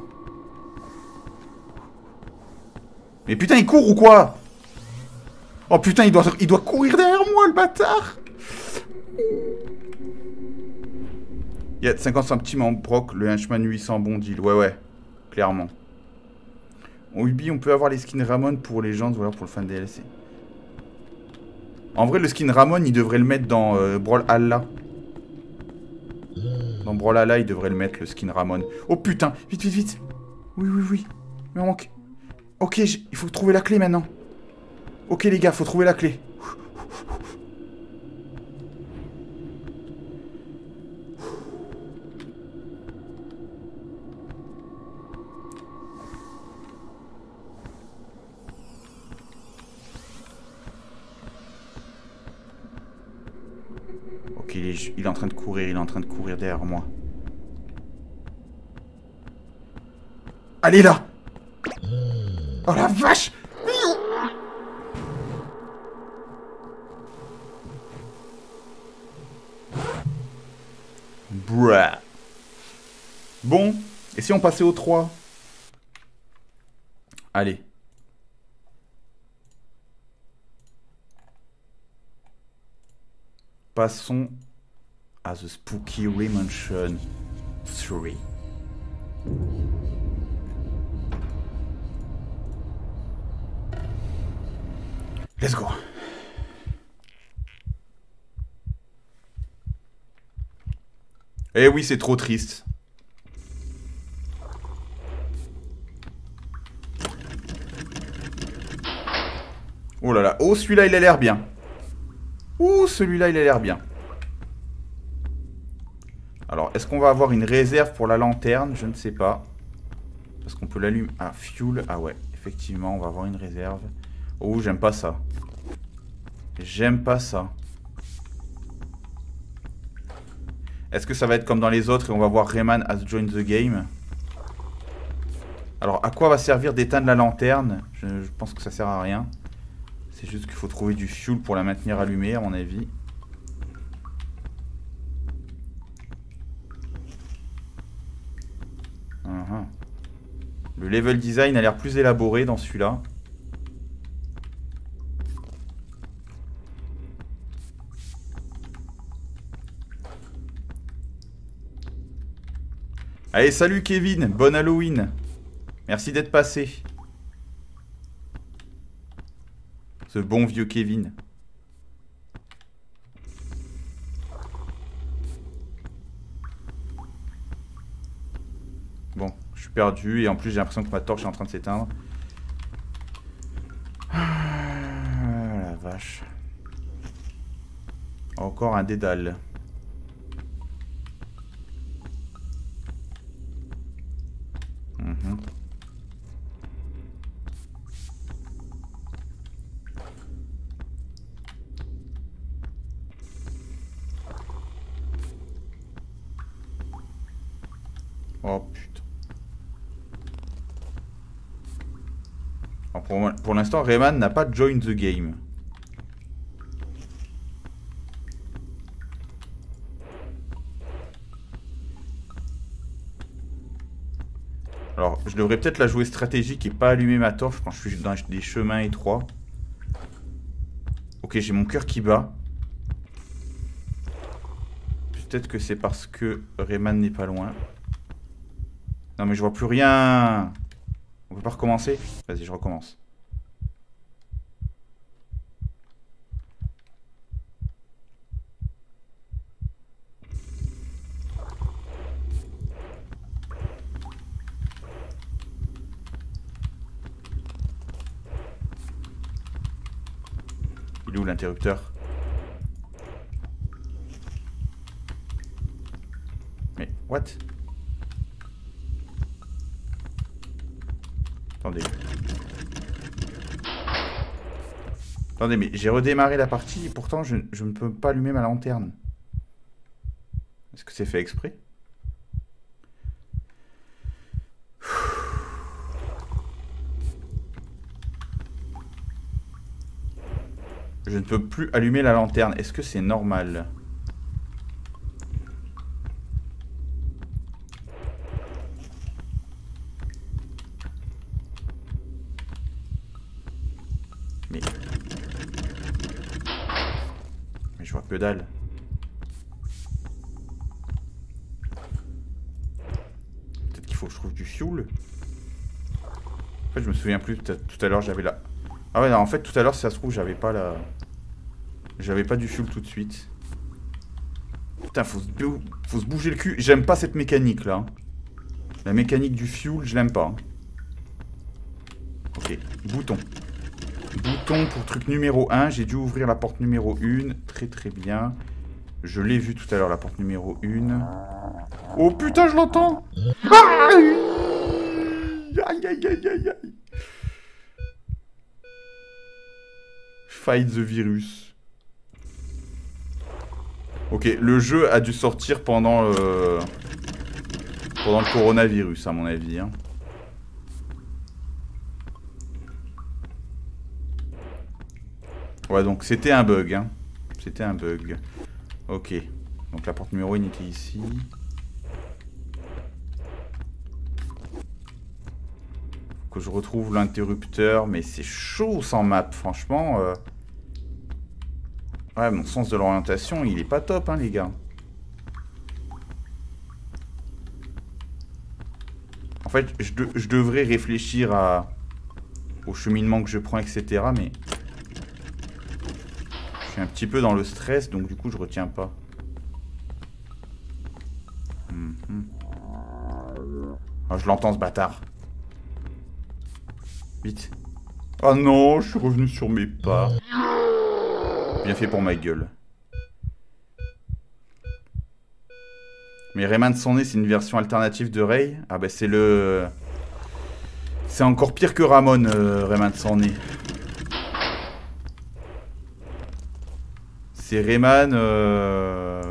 Speaker 1: Mais putain, il court ou quoi? Oh putain, il doit, il doit courir derrière moi, le bâtard. Il y a cinquante centimes en broc, le henchman huit cents, bon deal. Ouais, ouais, clairement. En Ubi, on peut avoir les skins Ramon pour les gens, voilà, pour le fan D L C. En vrai, le skin Ramon, il devrait le mettre dans euh, Brawlhalla. Dans Brawlhalla, il devrait le mettre, le skin Ramon. Oh putain, vite, vite, vite. Oui, oui, oui. Il me manque. Ok, il faut trouver la clé maintenant. Ok les gars, faut trouver la clé. Ok, il est, il est en train de courir, il est en train de courir derrière moi. Allez là! Oh la vache! Bruh. Bon, et si on passait au trois? Allez. Passons à The Spooky Remansion trois. Let's go. Eh oui, c'est trop triste. Oh là là. Oh, celui-là, il a l'air bien. Ouh, celui-là, il a l'air bien. Alors, est-ce qu'on va avoir une réserve pour la lanterne? Je ne sais pas. Parce qu'on peut l'allumer. Ah, fuel. Ah ouais, effectivement, on va avoir une réserve. Oh, j'aime pas ça. J'aime pas ça. Est-ce que ça va être comme dans les autres et on va voir Rayman has joined the game? Alors, à quoi va servir d'éteindre la lanterne? je, je pense que ça sert à rien. C'est juste qu'il faut trouver du fuel pour la maintenir allumée, à mon avis. Uh-huh. Le level design a l'air plus élaboré dans celui-là. Allez, salut Kevin, bonne Halloween. Merci d'être passé. Ce bon vieux Kevin. Bon, je suis perdu et en plus j'ai l'impression que ma torche est en train de s'éteindre. Ah, la vache. Encore un dédale. Mhm. Oh putain. Alors pour moi- pour l'instant, Rayman n'a pas join the game. Alors, je devrais peut-être la jouer stratégique et pas allumer ma torche quand je suis dans des chemins étroits. Ok, j'ai mon cœur qui bat. Peut-être que c'est parce que Rayman n'est pas loin. Non mais je vois plus rien. On peut pas recommencer? Vas-y, je recommence. Il est où l'interrupteur? Mais, what? Attendez. Attendez, mais j'ai redémarré la partie et pourtant je, je ne peux pas allumer ma lanterne. Est-ce que c'est fait exprès? Je ne peux plus allumer la lanterne. Est-ce que c'est normal? Mais... Mais je vois que dalle. Peut-être qu'il faut que je trouve du fuel. En fait, je me souviens plus. Tout à l'heure, j'avais la... Ah ouais, non, en fait, tout à l'heure, si ça se trouve, j'avais pas la... J'avais pas du fuel tout de suite. Putain, faut se, faut se bouger le cul. J'aime pas cette mécanique, là. La mécanique du fuel, je l'aime pas. Hein. Ok, bouton. Bouton pour truc numéro un. J'ai dû ouvrir la porte numéro un. Très très bien. Je l'ai vu tout à l'heure, la porte numéro un. Oh putain, je l'entends. Aïe aïe aïe aïe aïe aïe. Fight the virus. Ok, le jeu a dû sortir pendant le... Pendant le coronavirus, à mon avis. Hein. Ouais, donc c'était un bug. Hein. C'était un bug. Ok. Donc la porte numéro un était ici. Faut que je retrouve l'interrupteur. Mais c'est chaud sans map, franchement. Euh... Ouais, mon sens de l'orientation, il est pas top, hein, les gars. En fait, je, de, je devrais réfléchir à, au cheminement que je prends, et cetera. Mais je suis un petit peu dans le stress, donc du coup, je retiens pas. Mm-hmm. Oh, je l'entends, ce bâtard. Vite. Oh non, je suis revenu sur mes pas. Bien fait pour ma gueule. Mais Rayman son nez, c'est une version alternative de Ray. Ah bah c'est le... C'est encore pire que Ramon, euh, Rayman son nez. C'est Rayman... Euh...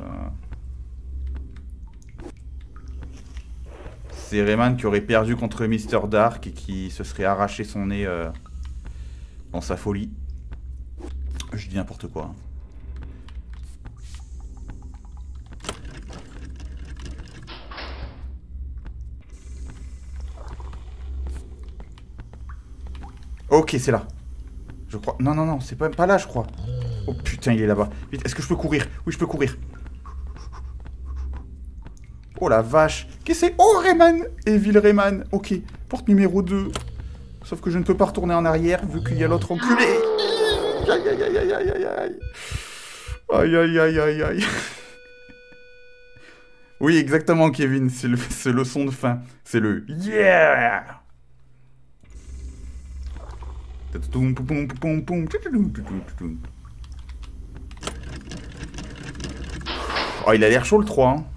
Speaker 1: C'est Rayman qui aurait perdu contre Mister Dark et qui se serait arraché son nez euh, dans sa folie. Je dis n'importe quoi. Ok, c'est là. Je crois. Non, non, non, c'est pas, pas là, je crois. Oh putain, il est là-bas. Vite, est-ce que je peux courir? Oui, je peux courir. Oh la vache. Qu'est-ce que c'est? Oh, Rayman! Evil Rayman. Ok, porte numéro deux. Sauf que je ne peux pas retourner en arrière vu qu'il y a l'autre enculé. Aïe, aïe, aïe, aïe, aïe, aïe, aïe. Aïe, aïe, aïe, aïe, aïe. Oui, exactement, Kevin. C'est le, c'est le son de fin. C'est le yeah! Oh, il a l'air chaud le trois. Hein.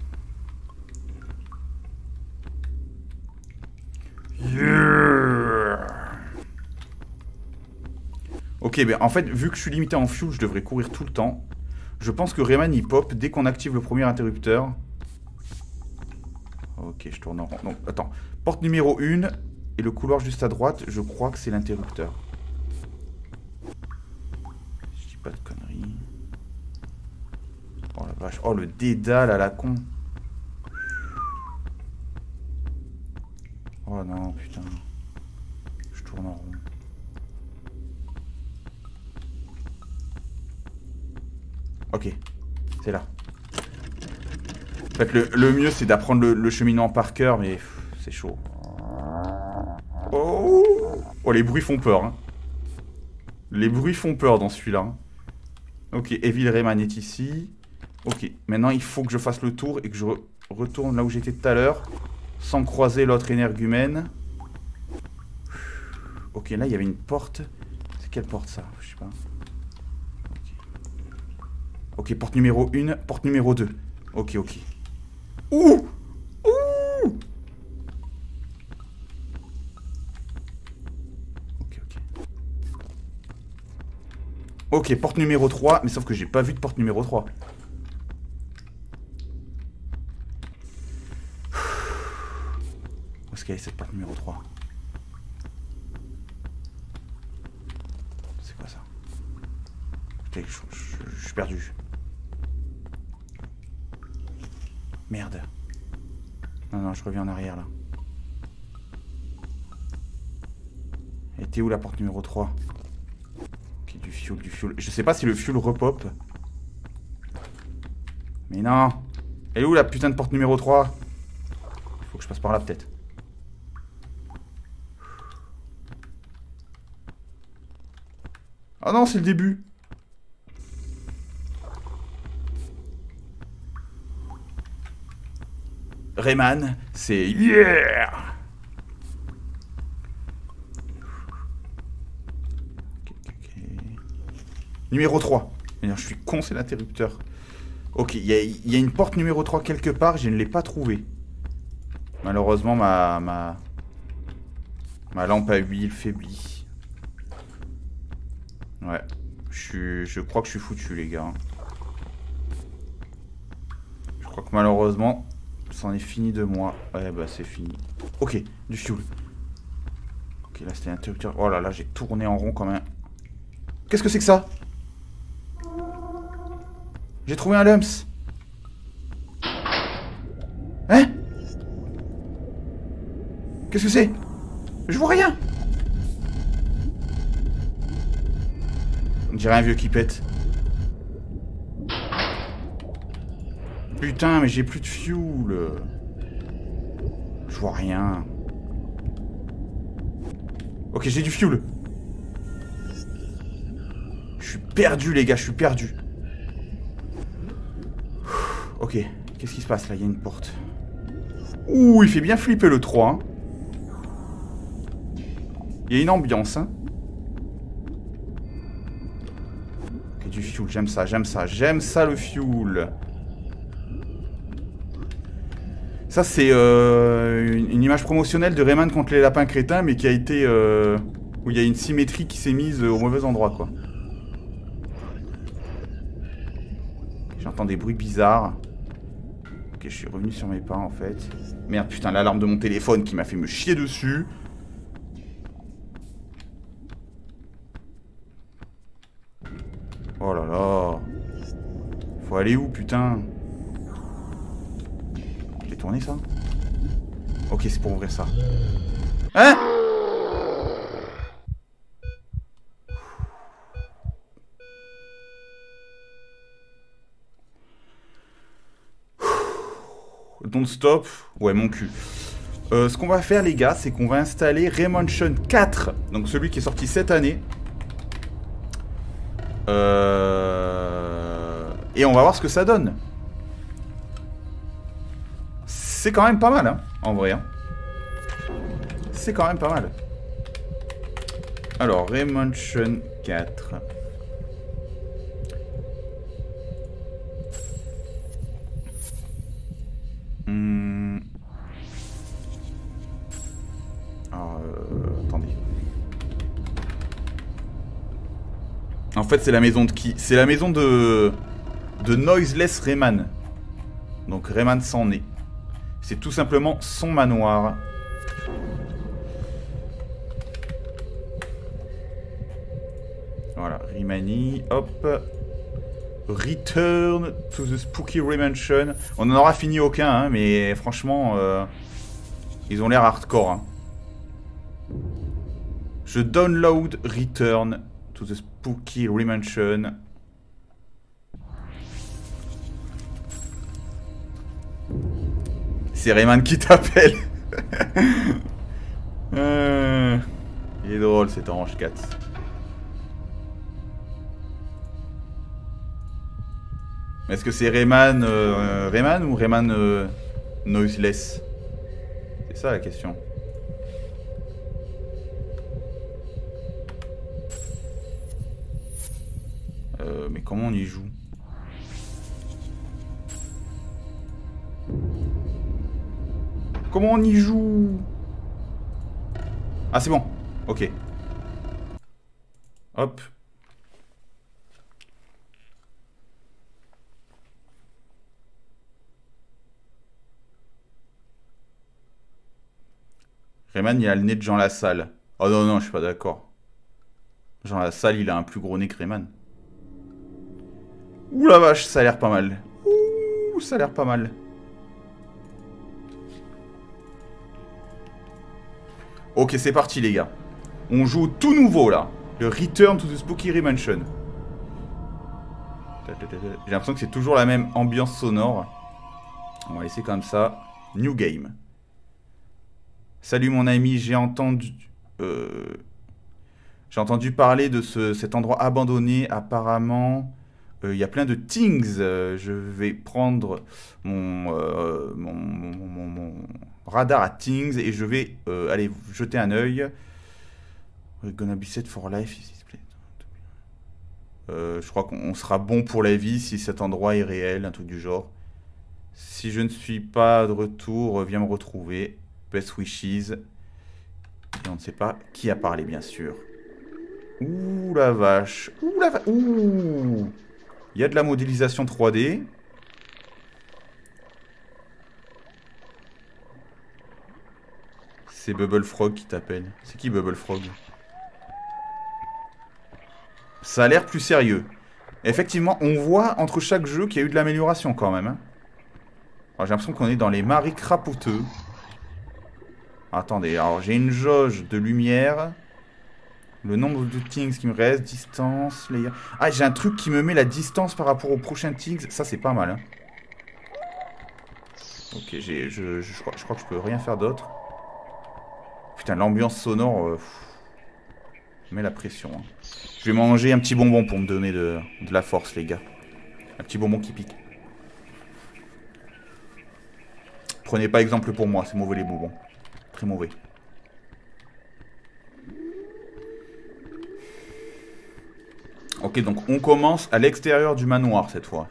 Speaker 1: Yeah. Ok, ben en fait, vu que je suis limité en fuel, je devrais courir tout le temps. Je pense que Rayman il pop dès qu'on active le premier interrupteur. Ok, je tourne en rond. Donc, attends. Porte numéro un et le couloir juste à droite, je crois que c'est l'interrupteur. Je dis pas de conneries. Oh la vache. Oh le dédale à la con. Oh non, putain. Je tourne en rond. Ok, c'est là. En fait, le, le mieux, c'est d'apprendre le, le cheminement par cœur, mais c'est chaud. Oh, oh, les bruits font peur. Hein. Les bruits font peur dans celui-là. Hein. Ok, Evil Rayman est ici. Ok, maintenant, il faut que je fasse le tour et que je re retourne là où j'étais tout à l'heure, sans croiser l'autre énergumène. Ok, là, il y avait une porte. C'est quelle porte, ça? Je sais pas. Ok, porte numéro un, porte numéro deux. Ok, ok. Ouh! Ouh! Ok, ok. Ok, porte numéro trois, mais sauf que j'ai pas vu de porte numéro trois. Où est-ce qu'elle est cette porte numéro trois? C'est quoi ça? Je, je, je, je suis perdu. Merde. Non, non, je reviens en arrière, là. Elle était où, la porte numéro trois? Ok, du fuel, du fuel. Je sais pas si le fuel repop. Mais non. Elle est où, la putain de porte numéro trois? Il faut que je passe par là, peut-être. Ah non, c'est le début. Rayman, c'est yeah! Okay, okay. Numéro trois. Je suis con, c'est l'interrupteur. Ok, il y, y a une porte numéro trois quelque part, je ne l'ai pas trouvée. Malheureusement, ma, ma, ma lampe à huile faiblit. Ouais, je, suis, je crois que je suis foutu, les gars. Je crois que malheureusement... c'en est fini de moi. Ouais, bah c'est fini. Ok, du fuel. Ok, là c'était l'interrupteur. Oh là là, j'ai tourné en rond quand même. Qu'est-ce que c'est que ça? J'ai trouvé un lumps. Hein? Qu'est-ce que c'est? Je vois rien. On dirait un vieux qui pète. Putain, mais j'ai plus de fuel. Je vois rien. Ok, j'ai du fuel. Je suis perdu, les gars, je suis perdu. Ok, qu'est-ce qui se passe là? Il y a une porte. Ouh, il fait bien flipper le trois. Hein. Il y a une ambiance. Hein. Ok, du fuel, j'aime ça, j'aime ça, j'aime ça le fuel. Ça, c'est euh, une, une image promotionnelle de Rayman contre les lapins crétins, mais qui a été... Euh, où il y a une symétrie qui s'est mise au mauvais endroit, quoi. J'entends des bruits bizarres. Ok, je suis revenu sur mes pas, en fait. Merde, putain, l'alarme de mon téléphone qui m'a fait me chier dessus. Faut aller où, putain? J'ai tourné ça? Ok, c'est pour ouvrir ça. Hein? Don't stop. Ouais, mon cul. Euh, ce qu'on va faire, les gars, c'est qu'on va installer Raymansion quatre. Donc celui qui est sorti cette année. Euh... Et on va voir ce que ça donne. C'est quand même pas mal, hein, en vrai. Hein. C'est quand même pas mal. Alors, Raymansion quatre. Hmm. Alors, euh, attendez. En fait, c'est la maison de qui? C'est la maison de... de Noiseless Rayman. Donc, Rayman s'en est. C'est tout simplement son manoir. Voilà, Rimani, hop. Return to the Spooky Raymansion. On n'en aura fini aucun, hein, mais franchement, euh, ils ont l'air hardcore. Hein. Je download Return to the Spooky Raymansion. C'est Rayman qui t'appelle. euh, il est drôle cet Orange Cat. Est-ce que c'est Rayman, euh, Rayman ou Rayman euh, Noiseless? C'est ça la question. Euh, mais comment on y joue? Comment on y joue? Ah, c'est bon. Ok. Hop. Rayman, il a le nez de Jean Lassalle. Oh non, non, je suis pas d'accord. Jean Lassalle, il a un plus gros nez que Rayman. Ouh la vache, ça a l'air pas mal. Ouh, ça a l'air pas mal. Ok, c'est parti les gars. On joue au tout nouveau là. Le Return to the Spooky Raymansion. J'ai l'impression que c'est toujours la même ambiance sonore. On va laisser comme ça. New game. Salut mon ami, j'ai entendu... Euh, j'ai entendu parler de ce, cet endroit abandonné. Apparemment, il euh, y a plein de things. Euh, je vais prendre mon, euh, mon, mon, mon, mon radar à things et je vais euh, aller jeter un œil. We're gonna be set for life. Euh, je crois qu'on sera bon pour la vie si cet endroit est réel, un truc du genre. Si je ne suis pas de retour, viens me retrouver. Best wishes. Et on ne sait pas qui a parlé, bien sûr. Ouh la vache. Ouh la vache. Ouh. Il y a de la modélisation trois D. C'est Bubble Frog qui t'appelle. C'est qui Bubble Frog? Ça a l'air plus sérieux. Effectivement, on voit entre chaque jeu qu'il y a eu de l'amélioration quand même. Hein. J'ai l'impression qu'on est dans les maris crapoteux. Attendez, alors j'ai une jauge de lumière. Le nombre de things qui me reste, distance, layer. Ah, j'ai un truc qui me met la distance par rapport aux prochains things. Ça, c'est pas mal. Hein. Ok, je, je, je, crois, je crois que je peux rien faire d'autre. Putain, l'ambiance sonore euh, met la pression. Hein. Je vais manger un petit bonbon pour me donner de, de la force, les gars. Un petit bonbon qui pique. Prenez pas exemple pour moi, c'est mauvais les bonbons. Très mauvais. Ok, donc on commence à l'extérieur du manoir cette fois.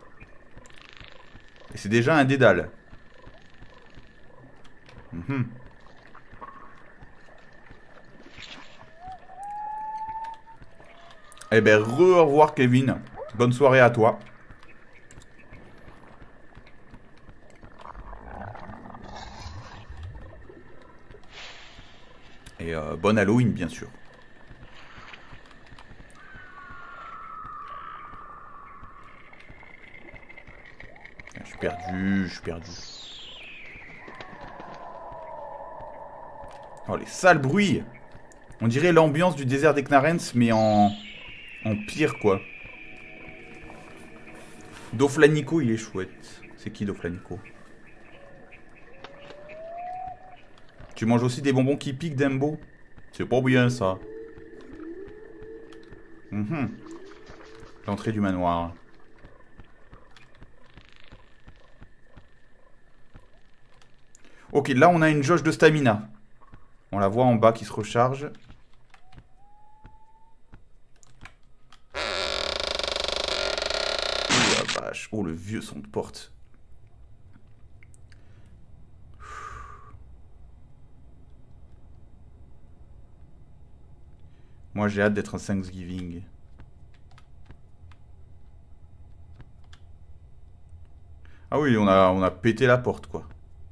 Speaker 1: Et c'est déjà un dédale. Mm-hmm. Eh ben, re revoir Kevin. Bonne soirée à toi. Et euh, bonne Halloween, bien sûr. perdu, je suis perdu. Oh, les sales bruits. On dirait l'ambiance du désert des Knarens, mais en... en pire, quoi. Doflanico, il est chouette. C'est qui, Doflanico? Tu manges aussi des bonbons qui piquent, Dembo? C'est pas bien, ça. Mm-hmm. L'entrée du manoir. Ok, là, on a une jauge de stamina. On la voit en bas qui se recharge. Oh la vache. Oh, le vieux son de porte. Moi, j'ai hâte d'être un Thanksgiving. Ah oui, on a, on a pété la porte, quoi.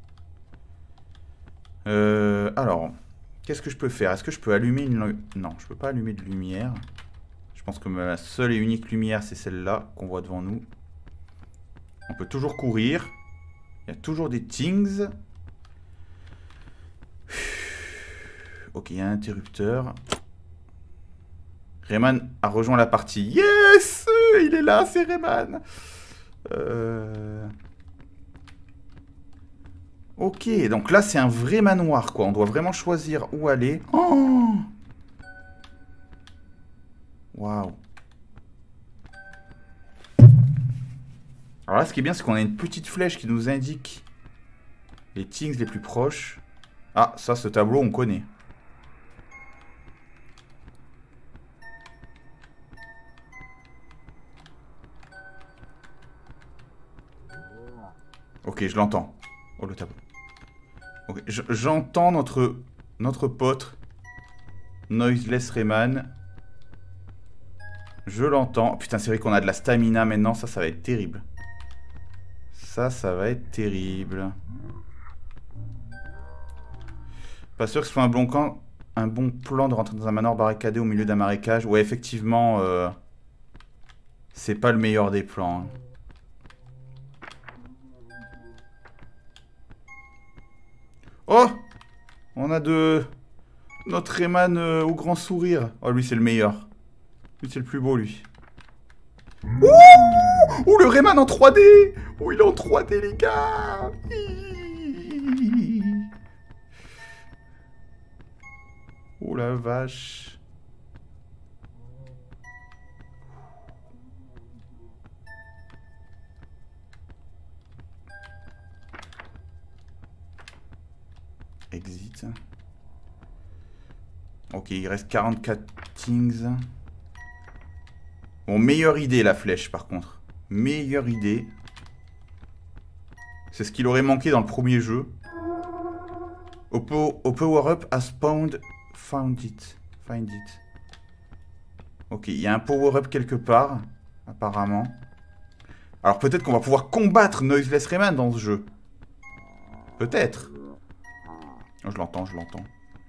Speaker 1: Euh, alors, qu'est-ce que je peux faire? Est-ce que je peux allumer une... Non, je peux pas allumer de lumière. Je pense que ma seule et unique lumière, c'est celle-là qu'on voit devant nous. On peut toujours courir. Il y a toujours des things. Ok, il y a un interrupteur. Rayman a rejoint la partie. Yes! Il est là, c'est Rayman. Euh... Ok, donc là, c'est un vrai manoir, quoi. On doit vraiment choisir où aller. Oh! Waouh. Alors là, ce qui est bien, c'est qu'on a une petite flèche qui nous indique les things les plus proches. Ah, ça, ce tableau, on connaît. Ok, je l'entends. Oh, le tableau. Ok, j'entends notre, notre pote Noiseless Rayman. Je l'entends. Putain, c'est vrai qu'on a de la stamina maintenant. Ça, ça va être terrible. Ça, ça va être terrible. Pas sûr que ce soit un bon, camp, un bon plan de rentrer dans un manoir barricadé au milieu d'un marécage. Ouais, effectivement, euh, c'est pas le meilleur des plans. Hein. Oh! On a de... notre Rayman euh, au grand sourire. Oh, lui, c'est le meilleur. Lui, c'est le plus beau, lui. Ouh! Ouh, le Rayman en trois D! Ouh, il est en trois D, les gars! Oh la vache. Exit. Ok, il reste quarante-quatre things. Bon, meilleure idée la flèche par contre. Meilleure idée. C'est ce qu'il aurait manqué dans le premier jeu. Au, po au power-up has found, found it. Find it. Ok, il y a un power-up quelque part, apparemment. Alors peut-être qu'on va pouvoir combattre Noiseless Rayman dans ce jeu. Peut-être. Oh, je l'entends, je l'entends.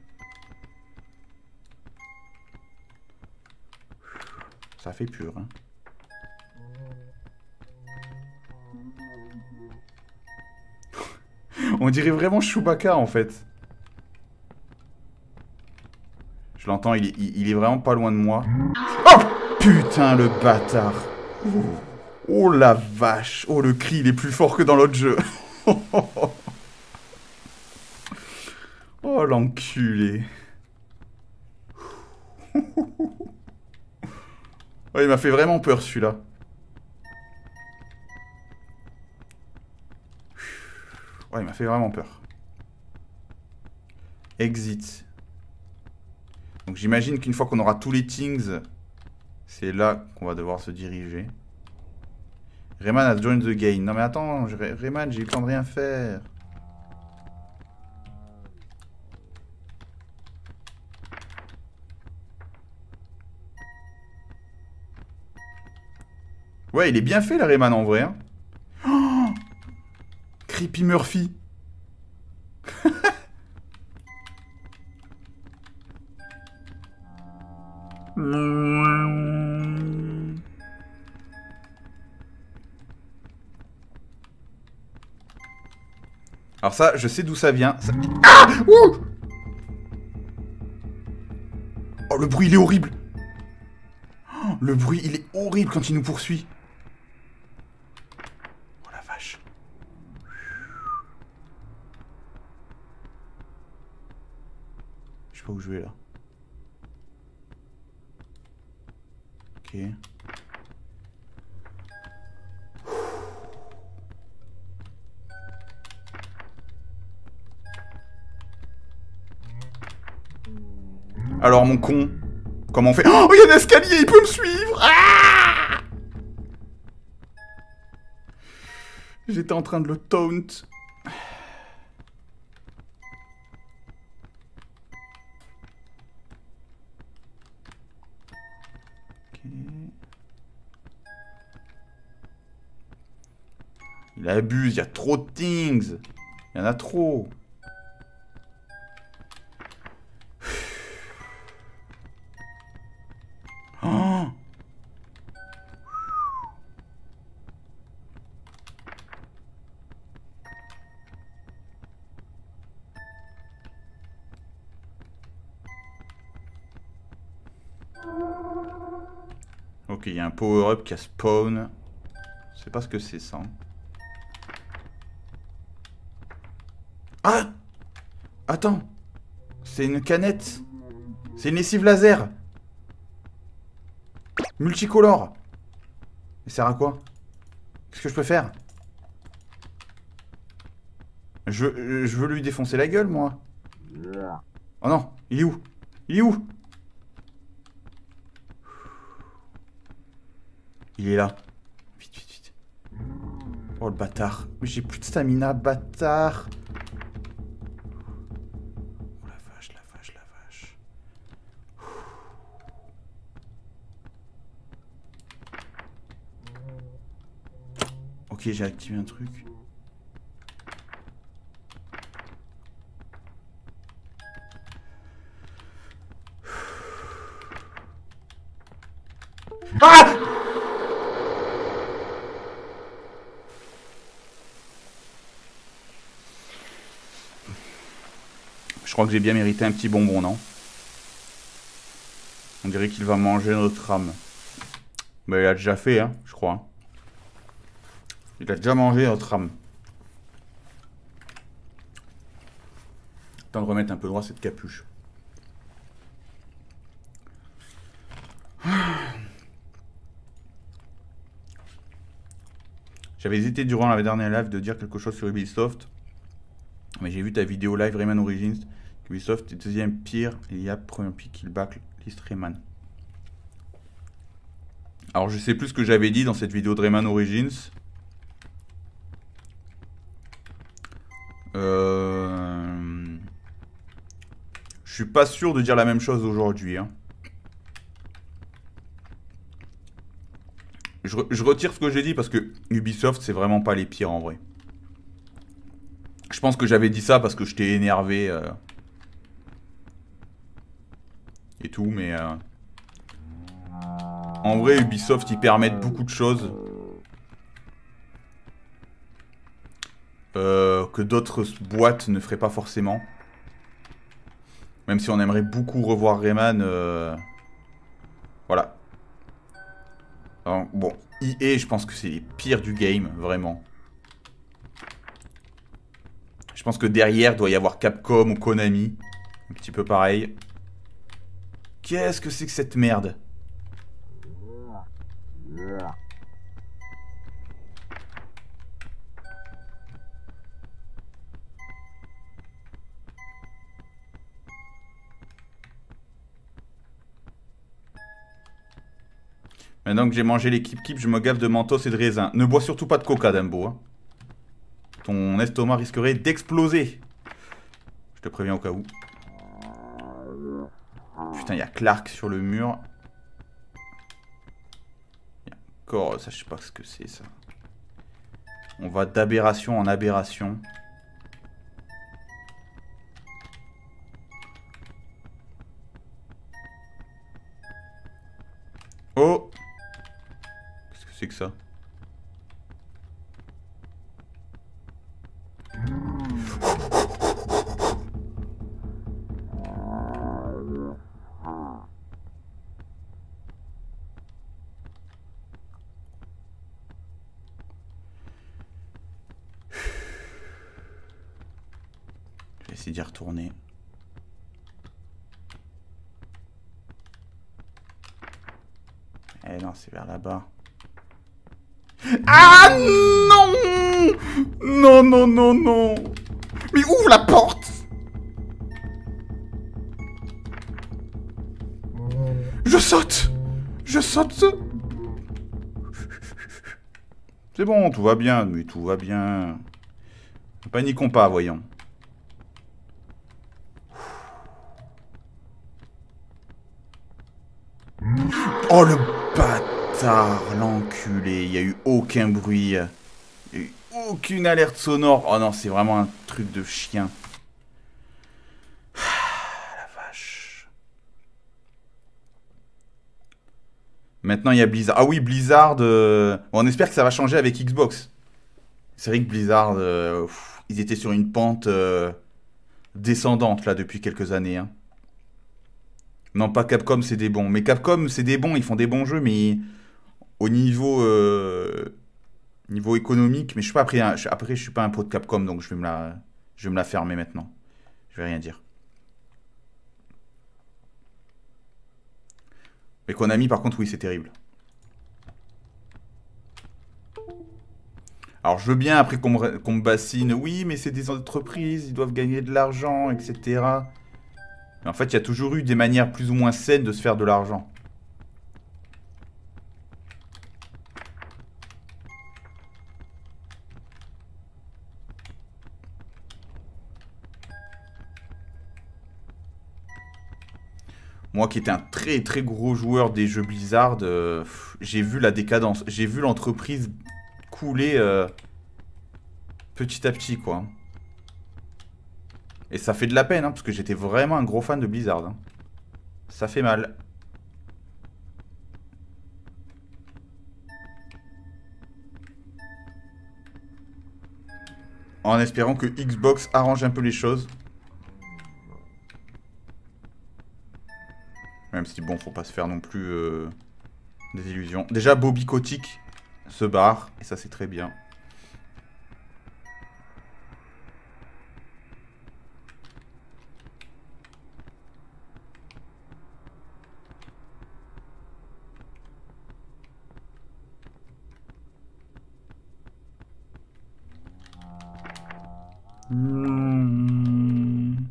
Speaker 1: Ça fait pur, hein. On dirait vraiment Chewbacca, en fait. Je l'entends, il, il, il est vraiment pas loin de moi. Oh, putain, le bâtard. Oh, oh la vache. Oh, le cri, il est plus fort que dans l'autre jeu. Oh, l'enculé. Oh, il m'a fait vraiment peur, celui-là. Oh, il m'a fait vraiment peur. Exit. Donc j'imagine qu'une fois qu'on aura tous les things, c'est là qu'on va devoir se diriger. Rayman has joined the game. Non mais attends, je... Rayman, j'ai eu le temps de rien faire. Ouais, il est bien fait, la Rayman, en vrai. Hein. Oh, Creepy Murphy. Alors ça, je sais d'où ça vient. Ça... Ah Ouh Oh, le bruit, il est horrible. Oh, le bruit, il est horrible quand il nous poursuit. Oh la vache. Je sais pas où je vais là. Ok. Alors mon con, comment on fait? Oh, il y a un escalier, il peut me suivre. Ah J'étais en train de le taunt. Ok. Il abuse, il y a trop de things. Il y en a trop. Oh ok, il y a un power-up qui a spawn. Je sais pas ce que c'est ça. Ah Attends. C'est une canette. C'est une lessive laser. Multicolore. Ça sert à quoi? Qu'est-ce que je peux faire? je, je veux lui défoncer la gueule, moi. Oh non, il est où? Il est où? Il est là. Vite, vite, vite. Oh, le bâtard. Mais j'ai plus de stamina, bâtard. Oh, la vache, la vache, la vache. Ok, j'ai activé un truc. Ah! Je crois que j'ai bien mérité un petit bonbon, non? On dirait qu'il va manger notre âme. Mais il a déjà fait, hein, je crois. Il a déjà mangé notre âme. Temps de remettre un peu droit cette capuche. J'avais hésité durant la dernière live de dire quelque chose sur Ubisoft. Mais j'ai vu ta vidéo live Rayman Origins. Ubisoft est deuxième pire. Et il y a premier pick qu'il back list Rayman. Alors je sais plus ce que j'avais dit dans cette vidéo de Rayman Origins. Euh... Je suis pas sûr de dire la même chose aujourd'hui. Hein. Je, re je retire ce que j'ai dit parce que Ubisoft, c'est vraiment pas les pires en vrai. Je pense que j'avais dit ça parce que j'étais énervé. Euh... Et tout, mais... Euh... En vrai, Ubisoft, ils permettent beaucoup de choses. Euh, que d'autres boîtes ne feraient pas forcément. Même si on aimerait beaucoup revoir Rayman. Euh... Voilà. Alors, bon, E A, je pense que c'est les pires du game, vraiment. Je pense que derrière, doit y avoir Capcom ou Konami. Un petit peu pareil. Qu'est-ce que c'est que cette merde? Maintenant que j'ai mangé l'équipe Keep, je me gave de mentos et de raisin. Ne bois surtout pas de coca, Dumbo. Hein. Ton estomac risquerait d'exploser. Je te préviens au cas où. Putain, il y a Clark sur le mur. Il y a encore... Ça, je sais pas ce que c'est, ça. On va d'aberration en aberration. Oh! Qu'est-ce que c'est que ça? d'y retourner. Eh non, c'est vers là-bas. Ah non! Non, non, non, non! Mais ouvre la porte! Je saute! Je saute! C'est bon, tout va bien, mais tout va bien. Paniquons pas, voyons. Oh le bâtard, l'enculé, il n'y a eu aucun bruit. Il n'y a eu aucune alerte sonore. Oh non, c'est vraiment un truc de chien. Ah, la vache. Maintenant, il y a Blizzard. Ah oui, Blizzard... Euh... Bon, on espère que ça va changer avec Xbox. C'est vrai que Blizzard, euh, pff, ils étaient sur une pente euh, descendante, là, depuis quelques années. Hein. Non, pas Capcom, c'est des bons. Mais Capcom, c'est des bons, ils font des bons jeux, mais au niveau, euh, niveau économique... Mais je suis pas après, hein, je, après, je suis pas un pro de Capcom, donc je vais me la, je vais me la fermer maintenant. Je vais rien dire. Mais Konami, par contre, oui, c'est terrible. Alors, je veux bien, après qu'on me, qu'on me bassine, oui, mais c'est des entreprises, ils doivent gagner de l'argent, et cetera. Mais en fait, il y a toujours eu des manières plus ou moins saines de se faire de l'argent. Moi qui étais un très très gros joueur des jeux Blizzard, euh, j'ai vu la décadence. J'ai vu l'entreprise couler euh, petit à petit, quoi. Et ça fait de la peine, hein, parce que j'étais vraiment un gros fan de Blizzard. Hein. Ça fait mal. En espérant que Xbox arrange un peu les choses. Même si, bon, faut pas se faire non plus euh, des illusions. Déjà, Bobby Kotick se barre, et ça, c'est très bien. Mmh.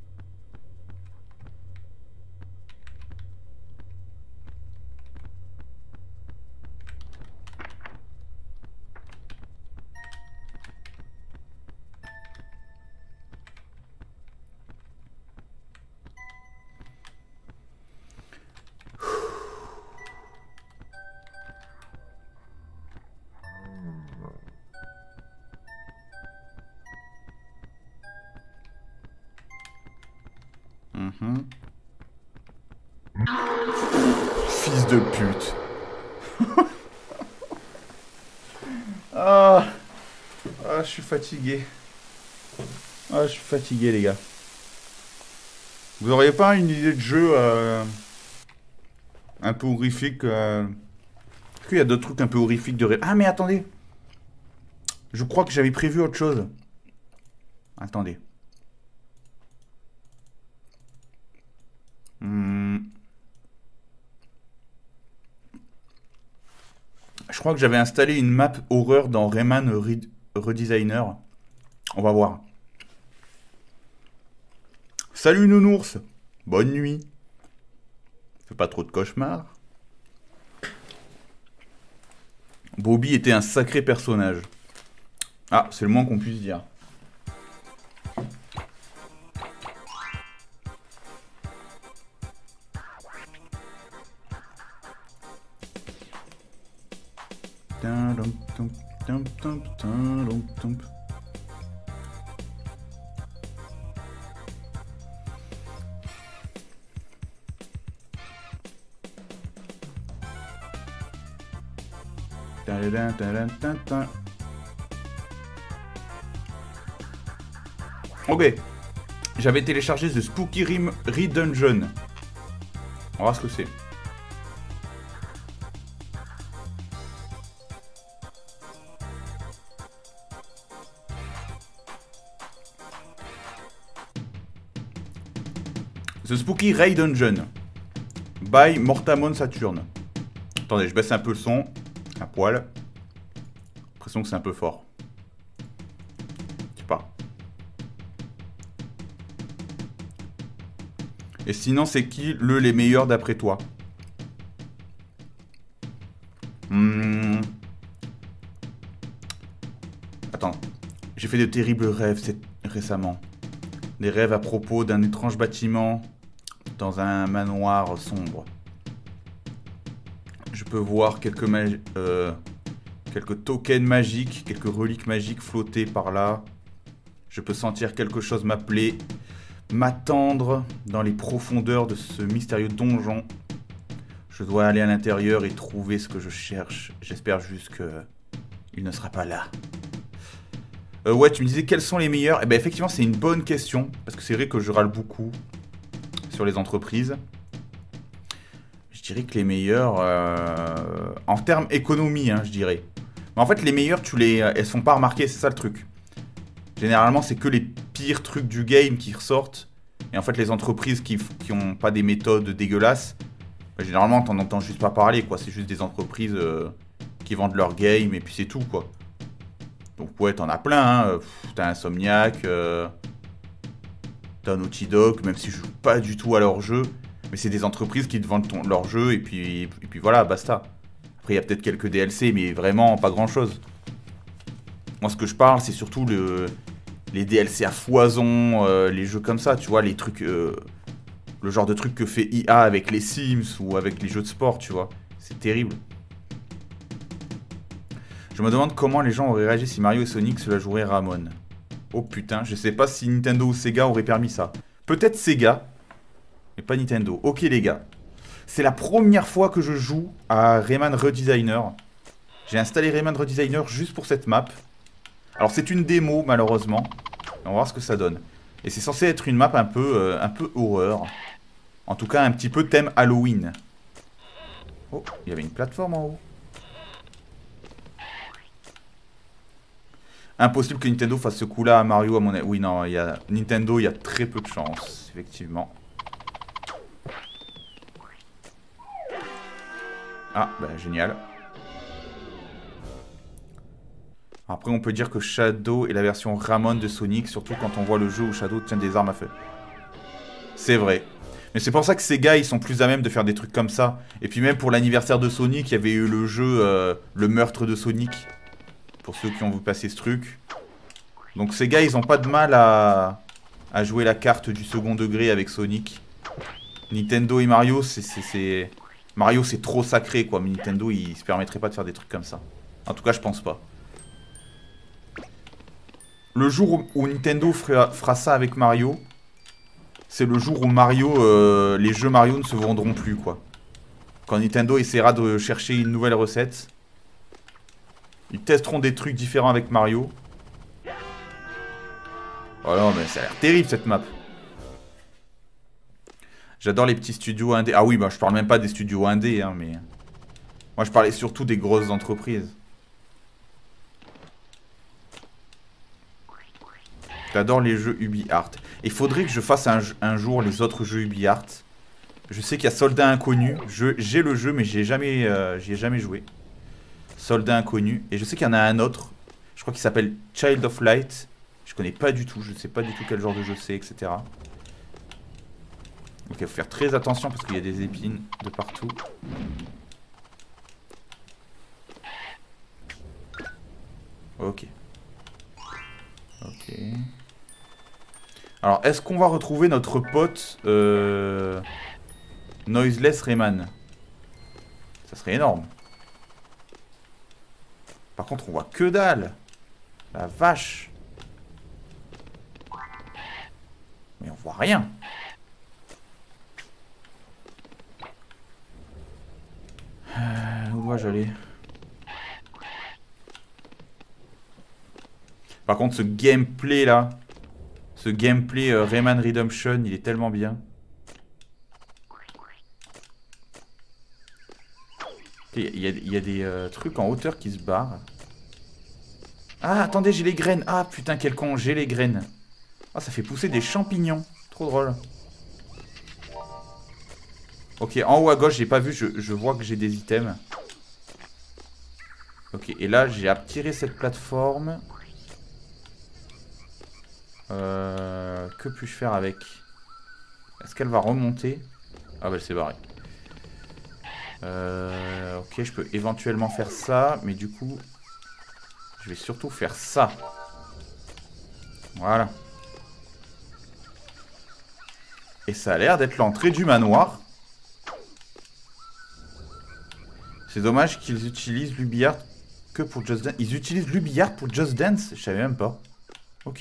Speaker 1: Mmh. Fils de pute. Ah, ah, je suis fatigué. Ah, je suis fatigué, les gars. Vous auriez pas une idée de jeu euh, un peu horrifique euh... Est-ce qu'il y a d'autres trucs un peu horrifiques de... ré- Ah, mais attendez. Je crois que j'avais prévu autre chose. Attendez. Hmm. Je crois que j'avais installé une map horreur dans Rayman Red- Redesigner. On va voir. Salut Nounours. Bonne nuit. Fais pas trop de cauchemars. Bobby était un sacré personnage. Ah, c'est le moins qu'on puisse dire. Ok. J'avais téléchargé The Spooky Rim Redungeon. On va voir ce que c'est. The Spooky Ray Dungeon. By Mortamon Saturn. Attendez, je baisse un peu le son. Un poil. J'ai l'impression que c'est un peu fort. Je sais pas. Et sinon, c'est qui le les meilleurs d'après toi? Hmm. Attends. J'ai fait de terribles rêves récemment. Des rêves à propos d'un étrange bâtiment dans un manoir sombre. Je peux voir quelques, euh, quelques tokens magiques, quelques reliques magiques flotter par là. Je peux sentir quelque chose m'appeler, m'attendre dans les profondeurs de ce mystérieux donjon. Je dois aller à l'intérieur et trouver ce que je cherche. J'espère juste que il ne sera pas là. Euh, ouais, tu me disais quels sont les meilleurs. Eh ben effectivement, c'est une bonne question. Parce que c'est vrai que je râle beaucoup sur les entreprises. Je dirais que les meilleurs... Euh, en termes économie, hein, je dirais. Mais en fait, les meilleurs, tu les, elles sont pas remarquées, c'est ça le truc. Généralement, c'est que les pires trucs du game qui ressortent. Et en fait, les entreprises qui, qui ont pas des méthodes dégueulasses, bah, généralement, t'en entends juste pas parler, quoi. C'est juste des entreprises euh, qui vendent leur game et puis c'est tout, quoi. Donc ouais, t'en as plein, hein. T'as Insomniac, euh, t'as Naughty Dog, même si je joue pas du tout à leur jeu. Mais c'est des entreprises qui te vendent ton, leur jeu et puis, et puis voilà, basta. Après, il y a peut-être quelques D L C, mais vraiment pas grand-chose. Moi, ce que je parle, c'est surtout le, les D L C à foison, euh, les jeux comme ça, tu vois, les trucs... Euh, le genre de trucs que fait I A avec les Sims ou avec les jeux de sport, tu vois. C'est terrible. Je me demande comment les gens auraient réagi si Mario et Sonic se la joueraient Ramon. Oh putain, je sais pas si Nintendo ou Sega auraient permis ça. Peut-être Sega, mais pas Nintendo. Ok les gars, c'est la première fois que je joue à Rayman Redesigner. J'ai installé Rayman Redesigner juste pour cette map. Alors c'est une démo malheureusement. On va voir ce que ça donne. Et c'est censé être une map un peu, euh, un peu horreur. En tout cas un petit peu thème Halloween. Oh, il y avait une plateforme en haut. Impossible que Nintendo fasse ce coup-là à Mario, à mon avis. Oui, non, il y a... Nintendo, il y a très peu de chance, effectivement. Ah, bah génial. Après, on peut dire que Shadow est la version Ramon de Sonic, surtout quand on voit le jeu où Shadow tient des armes à feu. C'est vrai. Mais c'est pour ça que ces gars, ils sont plus à même de faire des trucs comme ça. Et puis même pour l'anniversaire de Sonic, il y avait eu le jeu, euh, le meurtre de Sonic. Pour ceux qui ont vu passer ce truc. Donc ces gars, ils ont pas de mal à, à jouer la carte du second degré avec Sonic. Nintendo et Mario, c'est... Mario, c'est trop sacré, quoi. Mais Nintendo, il se permettrait pas de faire des trucs comme ça. En tout cas, je pense pas. Le jour où, où Nintendo fera, fera ça avec Mario, c'est le jour où Mario, euh, les jeux Mario ne se vendront plus, quoi. Quand Nintendo essaiera de chercher une nouvelle recette... Ils testeront des trucs différents avec Mario. Oh non, mais ça a l'air terrible cette map. J'adore les petits studios indés. Ah oui, bah je parle même pas des studios indés, hein, mais... Moi je parlais surtout des grosses entreprises. J'adore les jeux UbiArt. Il faudrait que je fasse un, un jour les autres jeux UbiArt. Je sais qu'il y a Soldat Inconnu. J'ai le jeu, mais j'y ai jamais, euh, j'y ai jamais joué. Soldat Inconnu. Et je sais qu'il y en a un autre. Je crois qu'il s'appelle Child of Light. Je connais pas du tout. Je ne sais pas du tout quel genre de jeu c'est, et cetera. Donc il faut faire très attention parce qu'il y a des épines de partout. Ok. Ok. Alors, est-ce qu'on va retrouver notre pote euh, Noiseless Rayman? Ça serait énorme. Par contre, on voit que dalle. La vache. Mais on voit rien. Euh, où dois-je aller? Par contre, ce gameplay là, ce gameplay euh, Rayman Redemption, il est tellement bien. Il y a, il y a des euh, trucs en hauteur qui se barrent. Ah, attendez, j'ai les graines. Ah, putain, quel con, j'ai les graines. Ah, ça fait pousser des champignons. Trop drôle. Ok, en haut à gauche, j'ai pas vu, je, je vois que j'ai des items. Ok, et là, j'ai attiré cette plateforme. Euh, que puis-je faire avec? Est-ce qu'elle va remonter? Ah bah, elle s'est barrée. Euh, ok, je peux éventuellement faire ça, mais du coup, je vais surtout faire ça. Voilà. Et ça a l'air d'être l'entrée du manoir. C'est dommage qu'ils utilisent l'Ubiart que pour Just Dance. Ils utilisent l'Ubiart pour Just Dance? Je savais même pas. Ok.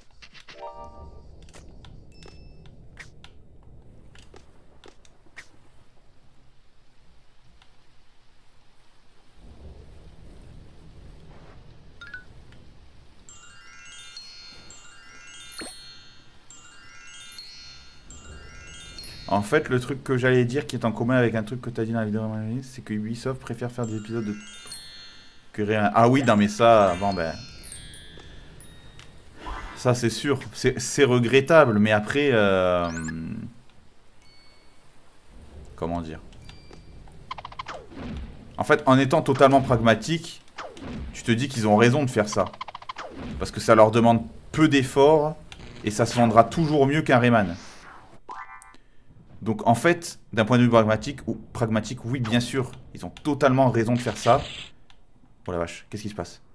Speaker 1: En fait, le truc que j'allais dire qui est en commun avec un truc que tu as dit dans la vidéo, c'est que Ubisoft préfère faire des épisodes de... que rien. Ah oui, non mais ça, bon ben... Ça c'est sûr, c'est regrettable, mais après... Euh... Comment dire? En fait, en étant totalement pragmatique, tu te dis qu'ils ont raison de faire ça. Parce que ça leur demande peu d'efforts, et ça se vendra toujours mieux qu'un Rayman. Donc en fait, d'un point de vue pragmatique, ou pragmatique, oui bien sûr, ils ont totalement raison de faire ça. Oh la vache, qu'est-ce qui se passe?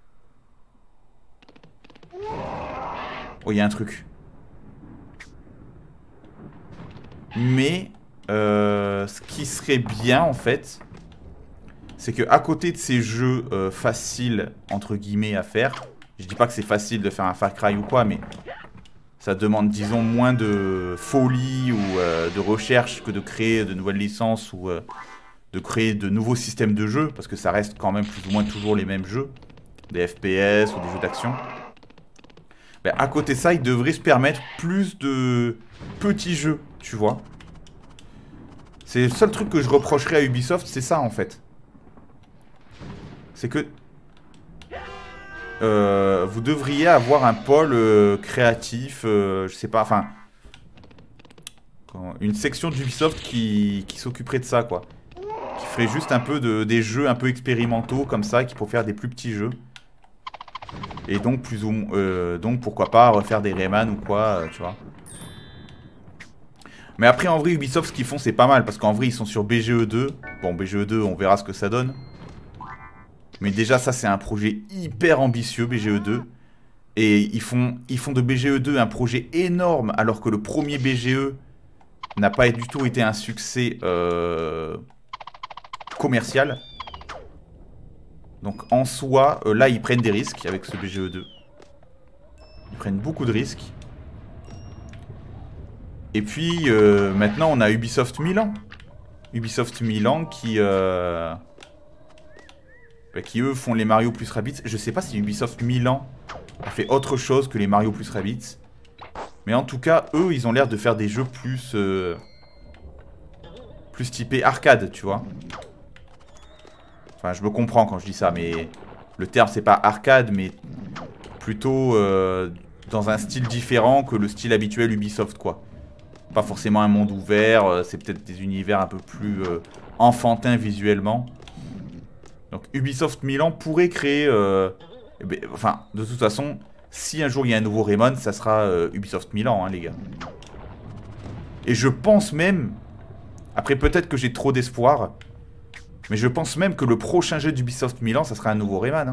Speaker 1: Oh, il y a un truc. Mais, euh, ce qui serait bien en fait, c'est que à côté de ces jeux euh, faciles, entre guillemets, à faire, je dis pas que c'est facile de faire un Far Cry ou quoi, mais... ça demande, disons, moins de folie ou euh, de recherche que de créer de nouvelles licences ou euh, de créer de nouveaux systèmes de jeu, parce que ça reste quand même plus ou moins toujours les mêmes jeux, des F P S ou des jeux d'action. Ben, à côté de ça, ils devraient se permettre plus de petits jeux, tu vois. C'est le seul truc que je reprocherais à Ubisoft, c'est ça en fait. C'est que... Euh, vous devriez avoir un pôle euh, créatif, euh, je sais pas, enfin... une section d'Ubisoft qui, qui s'occuperait de ça, quoi. Qui ferait juste un peu de, des jeux un peu expérimentaux, comme ça, qui pourraient faire des plus petits jeux. Et donc, plus ou euh, donc pourquoi pas refaire des Rayman ou quoi, euh, tu vois. Mais après, en vrai, Ubisoft, ce qu'ils font, c'est pas mal, parce qu'en vrai, ils sont sur B G E deux. Bon, B G E deux, on verra ce que ça donne. Mais déjà, ça, c'est un projet hyper ambitieux, B G E deux. Et ils font, ils font de B G E deux un projet énorme, alors que le premier B G E n'a pas du tout été un succès euh, commercial. Donc en soi, euh, là, ils prennent des risques avec ce B G E deux. Ils prennent beaucoup de risques. Et puis, euh, maintenant, on a Ubisoft Milan. Ubisoft Milan qui... Euh, qui eux font les Mario plus Rabbids. Je sais pas si Ubisoft Milan a fait autre chose que les Mario plus Rabbids. Mais en tout cas, eux, ils ont l'air de faire des jeux plus... Euh, plus typés arcade, tu vois. Enfin, je me comprends quand je dis ça, mais... Le terme, c'est pas arcade, mais... Plutôt euh, dans un style différent que le style habituel Ubisoft, quoi. Pas forcément un monde ouvert, euh, c'est peut-être des univers un peu plus euh, enfantins visuellement. Donc Ubisoft Milan pourrait créer... Euh, eh ben, enfin, de toute façon, si un jour il y a un nouveau Rayman, ça sera euh, Ubisoft Milan, hein, les gars. Et je pense même... Après, peut-être que j'ai trop d'espoir, mais je pense même que le prochain jeu d'Ubisoft Milan, ça sera un nouveau Rayman. Hein.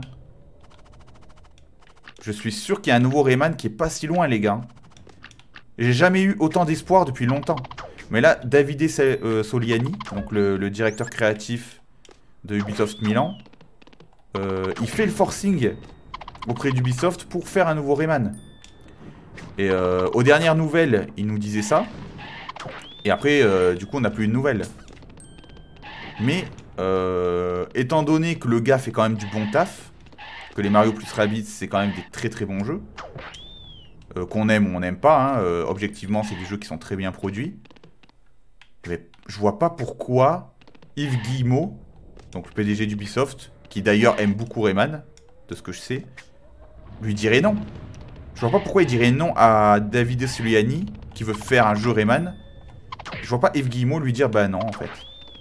Speaker 1: Je suis sûr qu'il y a un nouveau Rayman qui est pas si loin, les gars. J'ai jamais eu autant d'espoir depuis longtemps. Mais là, Davide Soliani, donc le, le directeur créatif de Ubisoft Milan, euh, il fait le forcing auprès d'Ubisoft pour faire un nouveau Rayman. Et euh, aux dernières nouvelles, il nous disait ça. Et après, euh, du coup, on n'a plus de nouvelles. Mais, euh, étant donné que le gars fait quand même du bon taf, que les Mario plus Rabbids, c'est quand même des très très bons jeux, euh, qu'on aime ou on n'aime pas, hein, euh, objectivement, c'est des jeux qui sont très bien produits. Mais je vois pas pourquoi Yves Guillemot, donc le P D G d'Ubisoft, qui d'ailleurs aime beaucoup Rayman, de ce que je sais, lui dirait non. Je vois pas pourquoi il dirait non à Davide Soliani, qui veut faire un jeu Rayman, Je vois pas Yves Guillemot lui dire bah non en fait.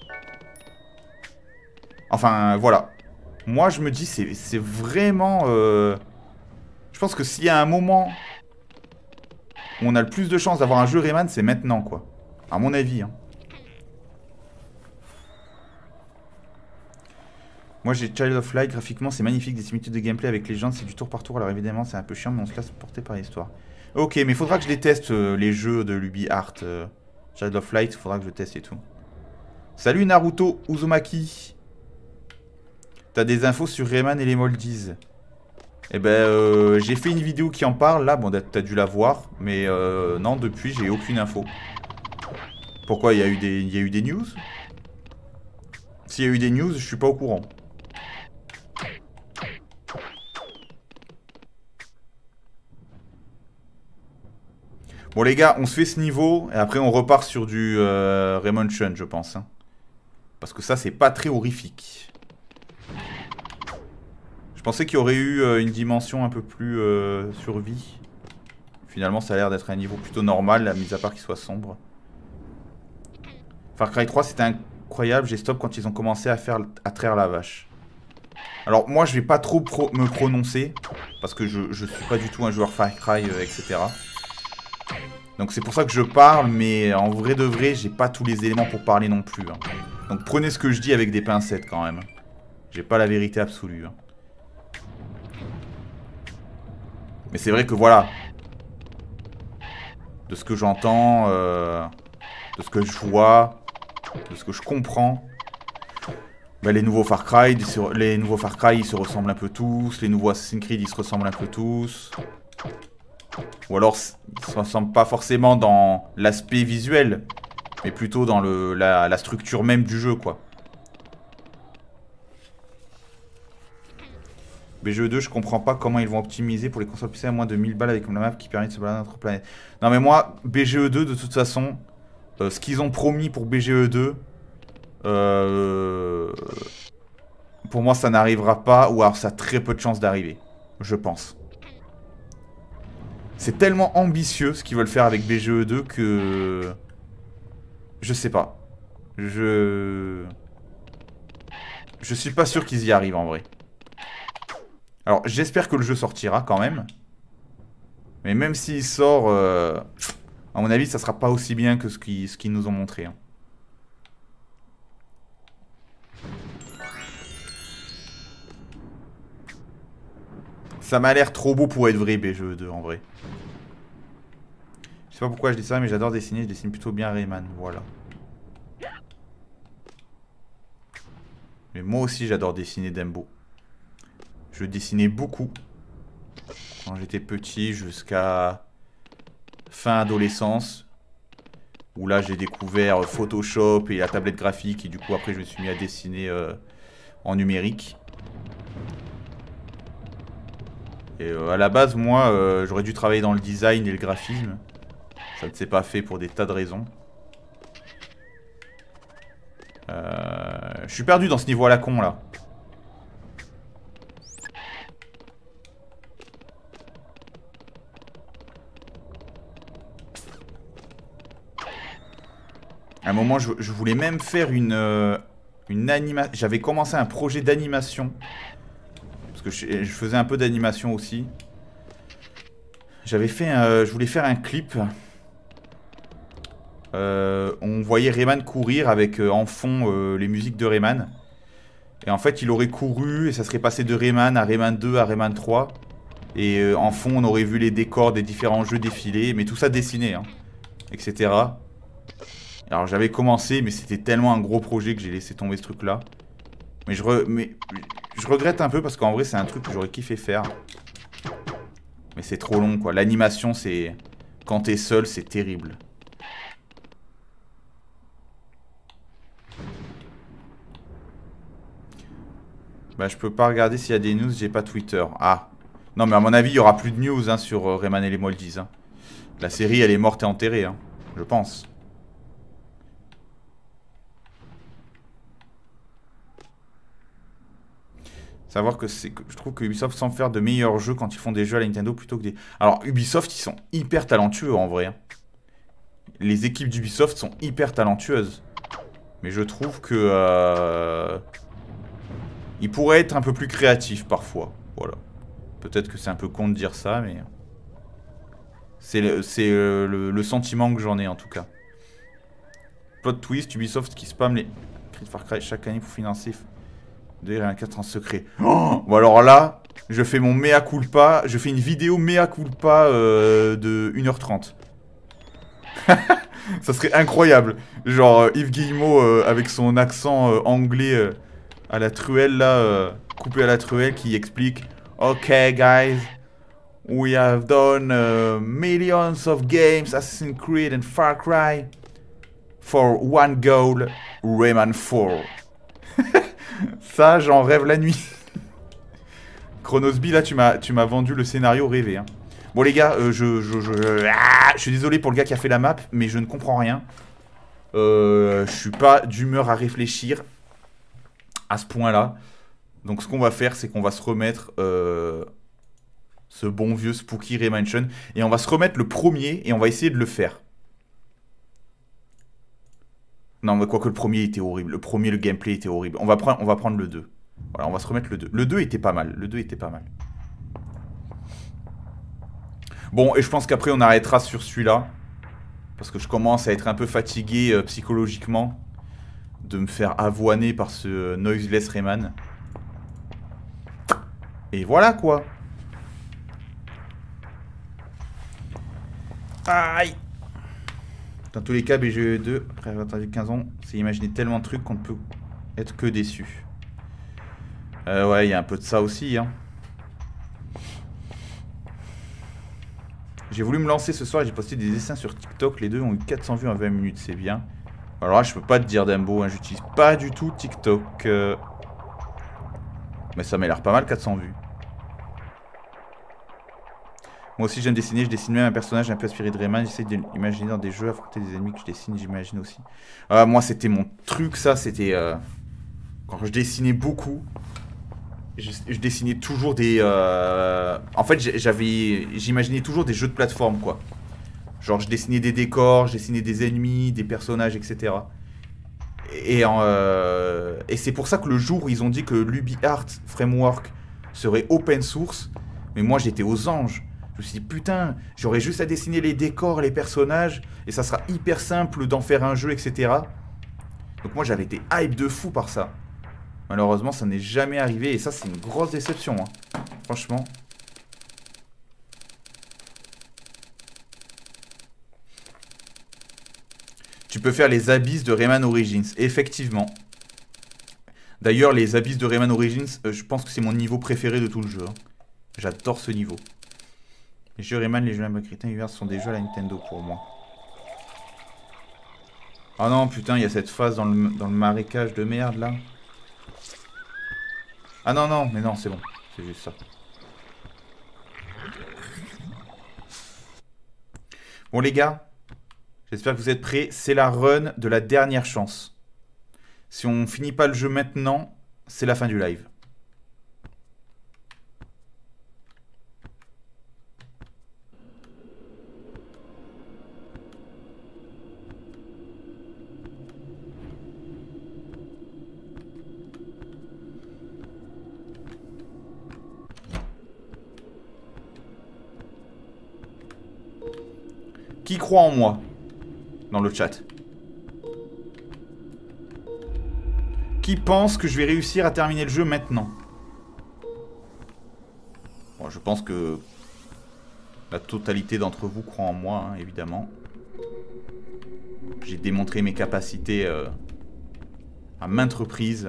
Speaker 1: Enfin voilà. Moi je me dis c'est vraiment... Euh... Je pense que s'il y a un moment où on a le plus de chances d'avoir un jeu Rayman, c'est maintenant quoi. À mon avis. Hein. Moi j'ai Child of Light, graphiquement c'est magnifique, des similitudes de gameplay avec les gens, c'est du tour par tour, alors évidemment c'est un peu chiant mais on se laisse porter par l'histoire. Ok, mais il faudra que je les teste euh, les jeux de l'UbiArt. Euh, Child of Light, il faudra que je teste et tout. Salut Naruto Uzumaki. T'as des infos sur Rayman et les Moldies? Eh ben euh, j'ai fait une vidéo qui en parle là, bon t'as dû la voir, mais euh, non depuis j'ai aucune info. Pourquoi il y a eu des, il y a eu des news? S'il y a eu des news, je suis pas au courant. Bon les gars, on se fait ce niveau et après on repart sur du euh, Raymond Chun, je pense. Hein. Parce que ça, c'est pas très horrifique. Je pensais qu'il y aurait eu euh, une dimension un peu plus euh, survie. Finalement, ça a l'air d'être un niveau plutôt normal, à mis à part qu'il soit sombre. Far Cry trois, c'était incroyable. J'ai stop quand ils ont commencé à faire à traire la vache. Alors moi, je vais pas trop pro me prononcer parce que je, je suis pas du tout un joueur Far Cry, euh, et cetera. Donc c'est pour ça que je parle, mais en vrai de vrai, j'ai pas tous les éléments pour parler non plus. Hein. Donc prenez ce que je dis avec des pincettes quand même. J'ai pas la vérité absolue. Hein. Mais c'est vrai que voilà. De ce que j'entends, euh, de ce que je vois, de ce que je comprends. Bah, les nouveaux Far Cry, les nouveaux Far Cry, ils se ressemblent un peu tous. Les nouveaux Assassin's Creed, ils se ressemblent un peu tous. Ou alors, ils ne se ressemblent pas forcément dans l'aspect visuel, mais plutôt dans le, la, la structure même du jeu, quoi. B G E deux, je comprends pas comment ils vont optimiser pour les consoles P C à moins de mille balles avec une map qui permet de se balader entre planètes. Non mais moi, B G E deux, de toute façon, euh, ce qu'ils ont promis pour B G E deux, euh, pour moi ça n'arrivera pas, ou alors ça a très peu de chances d'arriver, je pense. C'est tellement ambitieux ce qu'ils veulent faire avec B G E deux que... Je sais pas. Je... Je suis pas sûr qu'ils y arrivent en vrai. Alors j'espère que le jeu sortira quand même. Mais même s'il sort... Euh... À mon avis ça sera pas aussi bien que ce qu'ils ce qu'ils nous ont montré. Hein. Ça m'a l'air trop beau pour être vrai B G E deux en vrai. Je sais pas pourquoi je dis ça, mais j'adore dessiner, je dessine plutôt bien Rayman, voilà. Mais moi aussi j'adore dessiner Dembo. Je dessinais beaucoup. Quand j'étais petit jusqu'à fin adolescence. Où là j'ai découvert Photoshop et la tablette graphique. Et du coup après je me suis mis à dessiner euh, en numérique. Et euh, à la base moi euh, j'aurais dû travailler dans le design et le graphisme. Ça ne s'est pas fait pour des tas de raisons. Euh, je suis perdu dans ce niveau à la con là. À un moment je, je voulais même faire une, euh, une animation. J'avais commencé un projet d'animation. Parce que je, je faisais un peu d'animation aussi. J'avais fait un, je voulais faire un clip. Euh, on voyait Rayman courir avec euh, en fond euh, les musiques de Rayman. Et en fait il aurait couru et ça serait passé de Rayman à Rayman deux à Rayman trois. Et euh, en fond on aurait vu les décors des différents jeux défiler. Mais tout ça dessiné hein, et cetera. Alors j'avais commencé mais c'était tellement un gros projet que j'ai laissé tomber ce truc là. Mais je, re... mais je regrette un peu parce qu'en vrai c'est un truc que j'aurais kiffé faire. Mais c'est trop long quoi. L'animation c'est... Quand t'es seul c'est terrible. Bah je peux pas regarder s'il y a des news, j'ai pas Twitter. Ah. Non mais à mon avis il y aura plus de news hein, sur euh, Rayman et les Moldies. Hein. La série elle est morte et enterrée. Hein, je pense. Savoir que c'est, je trouve que Ubisoft semble faire de meilleurs jeux quand ils font des jeux à la Nintendo plutôt que des... Alors Ubisoft ils sont hyper talentueux en vrai. Hein. les équipes d'Ubisoft sont hyper talentueuses. Mais je trouve que... Euh, ils pourraient être un peu plus créatifs parfois. Voilà. Peut-être que c'est un peu con de dire ça, mais... C'est le, le, le, le sentiment que j'en ai en tout cas. Plot twist, Ubisoft qui spam les cris de Far Cry chaque année pour financer des quatre en secret. Oh, bon alors là, je fais mon mea culpa, je fais une vidéo mea culpa euh, de une heure trente. Ça serait incroyable. Genre Yves Guillemot euh, avec son accent euh, anglais euh, à la truelle là, euh, coupé à la truelle qui explique ok guys, we have done uh, millions of games, Assassin's Creed and Far Cry. For one goal, Rayman four. Ça, j'en rêve la nuit. Chronosby, là, tu m'as tu m'as vendu le scénario rêvé. Hein. Bon, les gars, euh, je, je, je, ah, je suis désolé pour le gars qui a fait la map, mais je ne comprends rien. Euh, je suis pas d'humeur à réfléchir à ce point-là. Donc, ce qu'on va faire, c'est qu'on va se remettre euh, ce bon vieux Spooky Raymansion. Et on va se remettre le premier et on va essayer de le faire. Non, mais quoique le premier était horrible. Le premier, le gameplay était horrible. On va, prendre, on va prendre le deux. Voilà, on va se remettre le deux. Le deux était pas mal. Le deux était pas mal. Bon, et je pense qu'après, on arrêtera sur celui-là. Parce que je commence à être un peu fatigué euh, psychologiquement. De me faire avoiner par ce euh, Noiseless Rayman. Et voilà, quoi. Aïe. Dans tous les cas, B G E deux, après avoir attendu quinze ans, c'est imaginer tellement de trucs qu'on ne peut être que déçu. Euh, ouais, il y a un peu de ça aussi. Hein. J'ai voulu me lancer ce soir et j'ai posté des dessins sur TikTok. Les deux ont eu quatre cents vues en vingt minutes, c'est bien. Alors là, je peux pas te dire Dumbo, hein, j'utilise pas du tout TikTok. Euh... Mais ça m'a l'air pas mal, quatre cents vues. Moi aussi j'aime dessiner, je dessine même un personnage un peu inspiré de Rayman, j'essaie d'imaginer dans des jeux, affronter des ennemis que je dessine, j'imagine aussi. Euh, moi c'était mon truc ça, c'était... Euh, quand je dessinais beaucoup, je, je dessinais toujours des... Euh, en fait j'avais, j'imaginais toujours des jeux de plateforme quoi. Genre je dessinais des décors, je dessinais des ennemis, des personnages, et cetera. Et, euh, et c'est pour ça que le jour où ils ont dit que l'UbiArt Framework serait open source, mais moi j'étais aux anges. Je me suis dit, putain, j'aurais juste à dessiner les décors, les personnages, et ça sera hyper simple d'en faire un jeu, et cetera. Donc moi, j'avais été hype de fou par ça. Malheureusement, ça n'est jamais arrivé, et ça, c'est une grosse déception. Hein. Franchement. Tu peux faire les abysses de Rayman Origins, effectivement. D'ailleurs, les abysses de Rayman Origins, euh, je pense que c'est mon niveau préféré de tout le jeu. Hein. J'adore ce niveau. Les jeux Rayman, les jeux Macritain Univers sont des jeux à la Nintendo pour moi. Oh non, putain, il y a cette phase dans le, dans le marécage de merde, là. Ah non, non, mais non, c'est bon. C'est juste ça. Bon, les gars, j'espère que vous êtes prêts. C'est la run de la dernière chance. Si on finit pas le jeu maintenant, c'est la fin du live. Qui croit en moi? Dans le chat. Qui pense que je vais réussir à terminer le jeu maintenant? Bon, je pense que la totalité d'entre vous croit en moi, hein, évidemment. J'ai démontré mes capacités euh, à maintes reprises.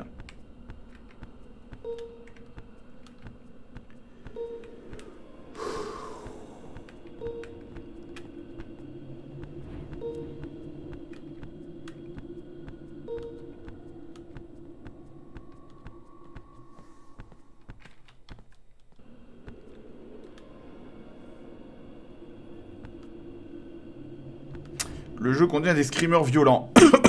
Speaker 1: Le jeu contient des screamers violents.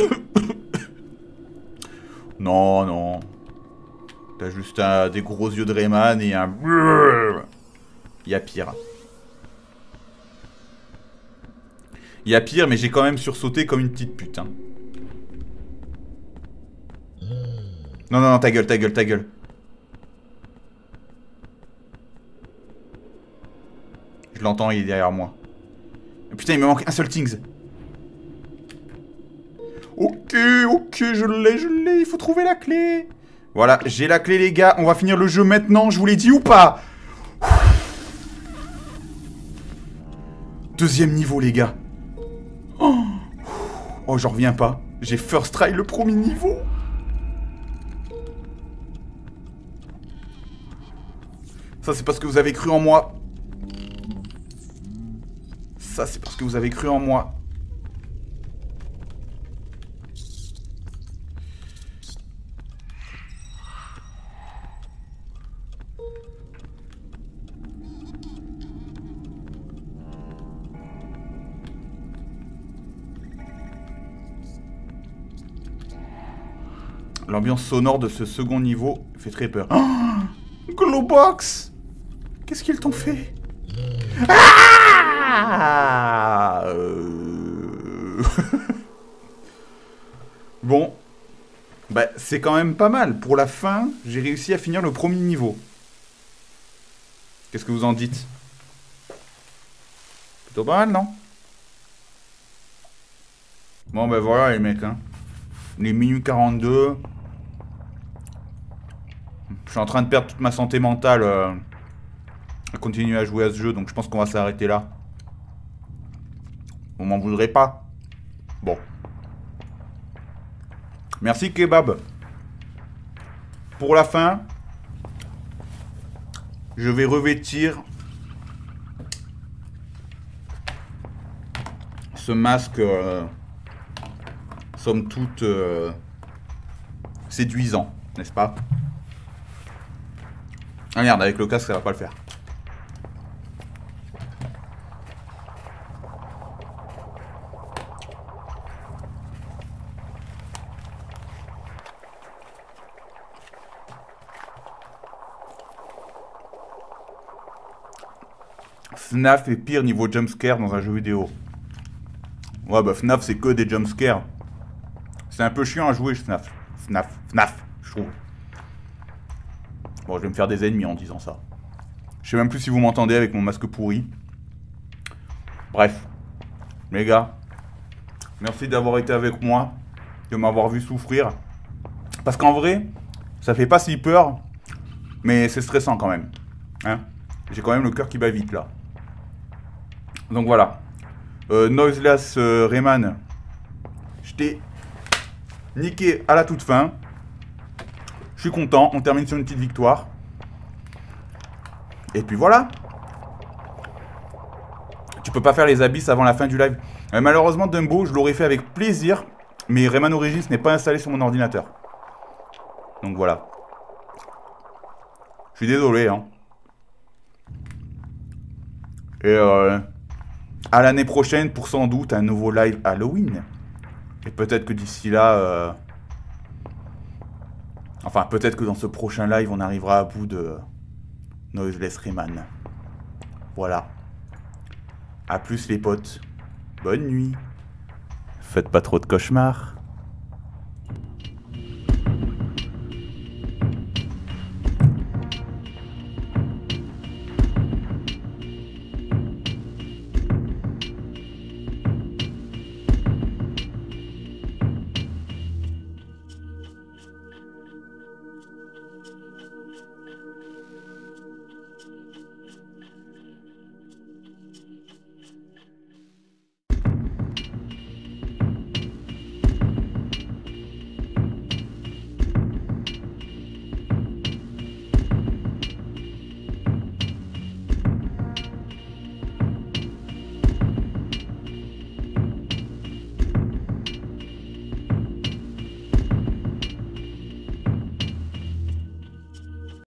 Speaker 1: Non, non. T'as juste un, des gros yeux de Rayman et un... Il y a pire. Il y a pire, mais j'ai quand même sursauté comme une petite pute. Hein. Non, non, non, ta gueule, ta gueule, ta gueule. Je l'entends, il est derrière moi. Putain, il me manque un seul Things. Ok, ok, je l'ai, je l'ai. Il faut trouver la clé. Voilà, j'ai la clé, les gars. On va finir le jeu maintenant. Je vous l'ai dit ou pas? Deuxième niveau, les gars. Oh, oh j'en reviens pas. J'ai first try le premier niveau. Ça, c'est parce que vous avez cru en moi. Ça, c'est parce que vous avez cru en moi. L'ambiance sonore de ce second niveau fait très peur. Oh, Glowbox! Qu'est-ce qu'ils t'ont fait? Ah euh... Bon. Bah, c'est quand même pas mal. Pour la fin, j'ai réussi à finir le premier niveau. Qu'est-ce que vous en dites? Plutôt pas mal, non? Bon, bah voilà, les mecs, hein. Les minutes quarante-deux. Je suis en train de perdre toute ma santé mentale euh, à continuer à jouer à ce jeu, donc je pense qu'on va s'arrêter là. On m'en voudrait pas. Bon. Merci Kebab. Pour la fin, je vais revêtir ce masque, euh, somme toute, euh, séduisant, n'est-ce pas? Ah merde, avec le casque, ça va pas le faire. F N A F est pire niveau jumpscare dans un jeu vidéo. Ouais, bah F N A F, c'est que des jumpscares. C'est un peu chiant à jouer, F N A F. F N A F, F N A F, je trouve. Bon, je vais me faire des ennemis en disant ça. Je sais même plus si vous m'entendez avec mon masque pourri. Bref. Les gars, merci d'avoir été avec moi, de m'avoir vu souffrir. Parce qu'en vrai, ça fait pas si peur, mais c'est stressant quand même. Hein? J'ai quand même le cœur qui bat vite là. Donc voilà. Euh, Noiseless euh, Rayman, je t'ai niqué à la toute fin. Je suis content, on termine sur une petite victoire. Et puis voilà. Tu peux pas faire les abysses avant la fin du live. Euh, malheureusement, Dumbo, je l'aurais fait avec plaisir. Mais Rayman Origins n'est pas installé sur mon ordinateur. Donc voilà. Je suis désolé, hein. Et euh, à l'année prochaine pour sans doute un nouveau live Halloween. Et peut-être que d'ici là... Euh, enfin, peut-être que dans ce prochain live, on arrivera à bout de Noiseless Rayman. Voilà. A plus les potes. Bonne nuit. Faites pas trop de cauchemars.